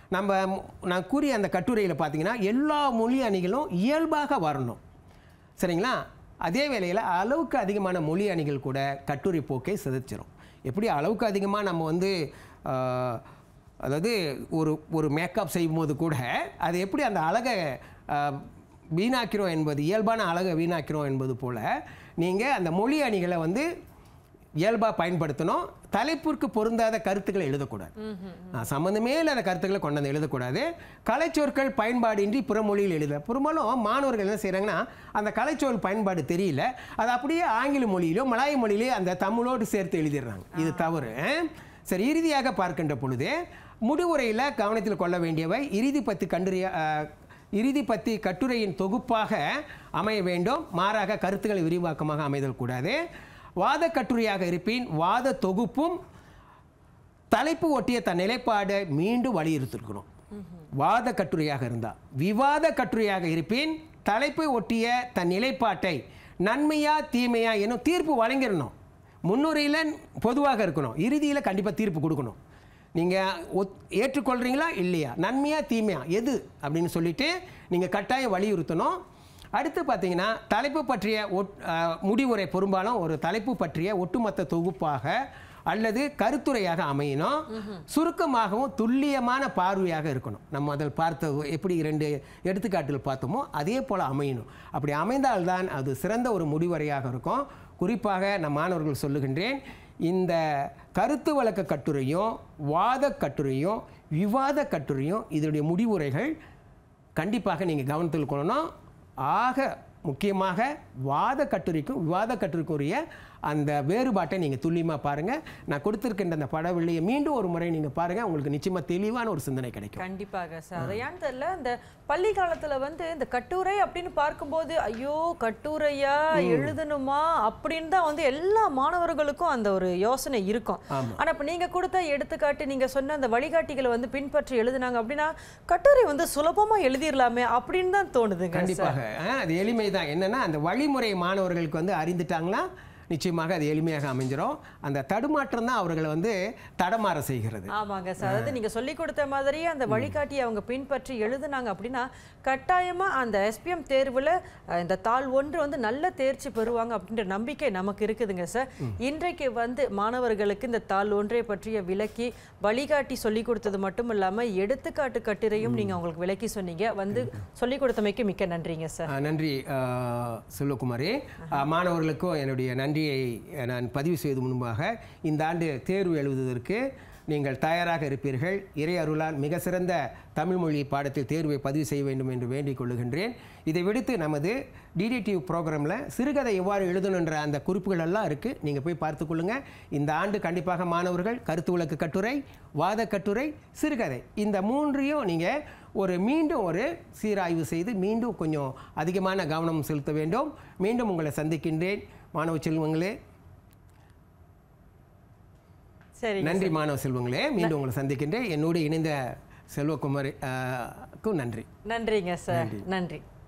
நான் கூறிய அந்த கட்டுரையில் பார்த்தீங்கன்னா, எல்லா மொழி அணிகளும் இயல்பாக வரணும். சரிங்களா? அதே வேளையில் அளவுக்கு அதிகமான மொழி அணிகள் கூட கட்டுரை போக்கை சிதைச்சிரும். எப்படி அளவுக்கு அதிகமாக நம்ம வந்து அதாவது ஒரு மேக்கப் செய்யும்போது கூட அது எப்படி அந்த அழகை வீணாக்கிறோம் என்பது, இயல்பான அழகை வீணாக்கிறோம் என்பது போல் நீங்கள் அந்த மொழி அணிகளை வந்து இயல்பாக பயன்படுத்தணும். தலைப்பிற்கு பொருந்தாத கருத்துக்களை எழுதக்கூடாது, சம்மந்தமே இல்லாத கருத்துக்களை கொண்டு வந்து எழுதக்கூடாது. கலைச்சொற்கள் பயன்பாடின்றி புறமொழியில் எழுத. பெரும்பாலும் மாணவர்கள் என்ன செய்கிறாங்கன்னா, அந்த கலைச்சொல் பயன்பாடு தெரியல, அது அப்படியே ஆங்கில மொழியிலோ மலாய மொழியிலோ அந்த தமிழோடு சேர்த்து எழுதிடுறாங்க. இது தவறு. சரி, இறுதியாக பார்க்கின்ற பொழுது முடிவுரையில் கவனத்தில் கொள்ள வேண்டியவை இறுதி பத்தி கட்டுரையின் தொகுப்பாக அமைய வேண்டும். மாறாக கருத்துக்களை விரிவாக்கமாக அமைதல் கூடாது. வாத கட்டுரையாக இருப்பின் வாத தொகுப்பும் தலைப்பு ஒட்டிய தன் நிலைப்பாடை மீண்டும் வலியுறுத்திருக்கணும். வாத கட்டுரையாக இருந்தால். விவாத கட்டுரையாக இருப்பின் தலைப்பை ஒட்டிய தன் நிலைப்பாட்டை நன்மையா தீமையா எனும் தீர்ப்பு வழங்கிடணும். முன்னுரையில் பொதுவாக இருக்கணும், இறுதியில் கண்டிப்பாக தீர்ப்பு கொடுக்கணும். நீங்கள் ஏற்றுக்கொள்கிறீங்களா இல்லையா, நன்மையா தீமையா எது அப்படின்னு சொல்லிட்டு நீங்கள் கட்டாயம் வலியுறுத்தணும். அடுத்து பார்த்தீங்கன்னா, தலைப்பு பற்றிய முடிவுரை பெரும்பாலும் ஒரு தலைப்பு பற்றிய ஒட்டுமொத்த தொகுப்பாக அல்லது கருத்துரையாக அமையணும். சுருக்கமாகவும் துல்லியமான பார்வையாக இருக்கணும். நம்ம அதில் பார்த்த எப்படி 2 எடுத்துக்காட்டில் பார்த்தோமோ அதே போல் அமையணும். அப்படி அமைந்தால்தான் அது சிறந்த ஒரு முடிவுரையாக இருக்கும். குறிப்பாக நம் மாணவர்கள் சொல்லுகின்றேன், இந்த கருத்து வழக்கு கட்டுரையும் வாத கட்டுரையும் விவாத கட்டுரையும் இதனுடைய முடிவுரைகள் கண்டிப்பாக நீங்கள் கவனத்தில் கொள்ளணும். ஆக முக்கியமாக வாத கட்டுரைக்கும் விவாத கட்டுரைக்குரிய அந்த வேறுபாட்டை நீங்கள் துல்லியமாக பாருங்கள். நான் கொடுத்துருக்கின்ற அந்த படவில்லையை மீண்டும் ஒரு முறை நீங்கள் பாருங்கள், உங்களுக்கு நிச்சயமாக தெளிவான ஒரு சிந்தனை கிடைக்கும். கண்டிப்பாக சார். அதை ஏன்னு தெரியல, இந்த பள்ளி காலத்தில் வந்து இந்த கட்டுரை அப்படின்னு பார்க்கும்போது ஐயோ கட்டுரையா எழுதணுமா அப்படின்னு தான் வந்து எல்லா மாணவர்களுக்கும் அந்த ஒரு யோசனை இருக்கும். ஆனால் இப்போ நீங்கள் கொடுத்த எடுத்துக்காட்டு, நீங்கள் சொன்ன அந்த வழிகாட்டிகளை வந்து பின்பற்றி எழுதுனாங்க அப்படின்னா கட்டுரை வந்து சுலபமாக எழுதிடலாமே அப்படின்னு தான் தோணுதுங்க. கண்டிப்பாக அது எளிமை தான். என்னென்னா அந்த வழிமுறை மாணவர்களுக்கு வந்து அறிந்துட்டாங்களா நிச்சயமாக அது எளிமையாக அமைஞ்சிரும். அந்த தடுமாற்றம் தான் அவர்களை வந்து தடமாற செய்கிறது. ஆமாங்க சார். அதாவது நீங்கள் சொல்லி கொடுத்த மாதிரியே அந்த வழிகாட்டியை அவங்க பின்பற்றி எழுதுனாங்க அப்படின்னா கட்டாயமாக அந்த எஸ்பிஎம் தேர்வில் இந்த தாள் 1 வந்து நல்ல தேர்ச்சி பெறுவாங்க அப்படின்ற நம்பிக்கை நமக்கு இருக்குதுங்க சார். இன்றைக்கு வந்து மாணவர்களுக்கு இந்த தாள் 1 பற்றிய விளக்கி வழிகாட்டி சொல்லி கொடுத்தது மட்டும் இல்லாமல் எடுத்துக்காட்டு கட்டுரையும் நீங்கள் அவங்களுக்கு விளக்கி சொன்னீங்க. வந்து சொல்லிக் கொடுத்தமைக்கு மிக்க நன்றிங்க சார். நன்றி செல்வகுமாரி. மாணவர்களுக்கும் என்னுடைய நன்றியை நான் பதிவு செய்து முன்பாக இந்த ஆண்டு தேர்வு எழுதுவதற்கு நீங்கள் தயாராக இருப்பீர்கள். இறை அருளால் மிக சிறந்த தமிழ் மொழி பாடத்தில் தேர்வை பதிவு செய்ய வேண்டும் என்று வேண்டிக் கொள்ளுகின்றேன். இதை விடுத்து நமது டிடிடிவி ப்ரோக்ராமில் சிறுகதை எவ்வாறு எழுதணுன்ற அந்த குறிப்புகள் எல்லாம் இருக்குது, நீங்கள் போய் பார்த்துக்கொள்ளுங்கள். இந்த ஆண்டு கண்டிப்பாக மாணவர்கள் கருத்து விளக்கு கட்டுரை, வாத கட்டுரை, சிறுகதை இந்த 3ஐயும் நீங்கள் மீண்டும் ஒரு சீராய்வு செய்து மீண்டும் கொஞ்சம் அதிகமான கவனம் செலுத்த வேண்டும். மீண்டும் உங்களை சந்திக்கின்றேன் மாணவ செல்வங்களே. சரி, நன்றி மாணவ செல்வங்களே. மீண்டும் உங்களை சந்திக்கின்றேன். என்னோடு இணைந்த செல்வகுமாரிக்கும் நன்றி. நன்றிங்க சார். நன்றி.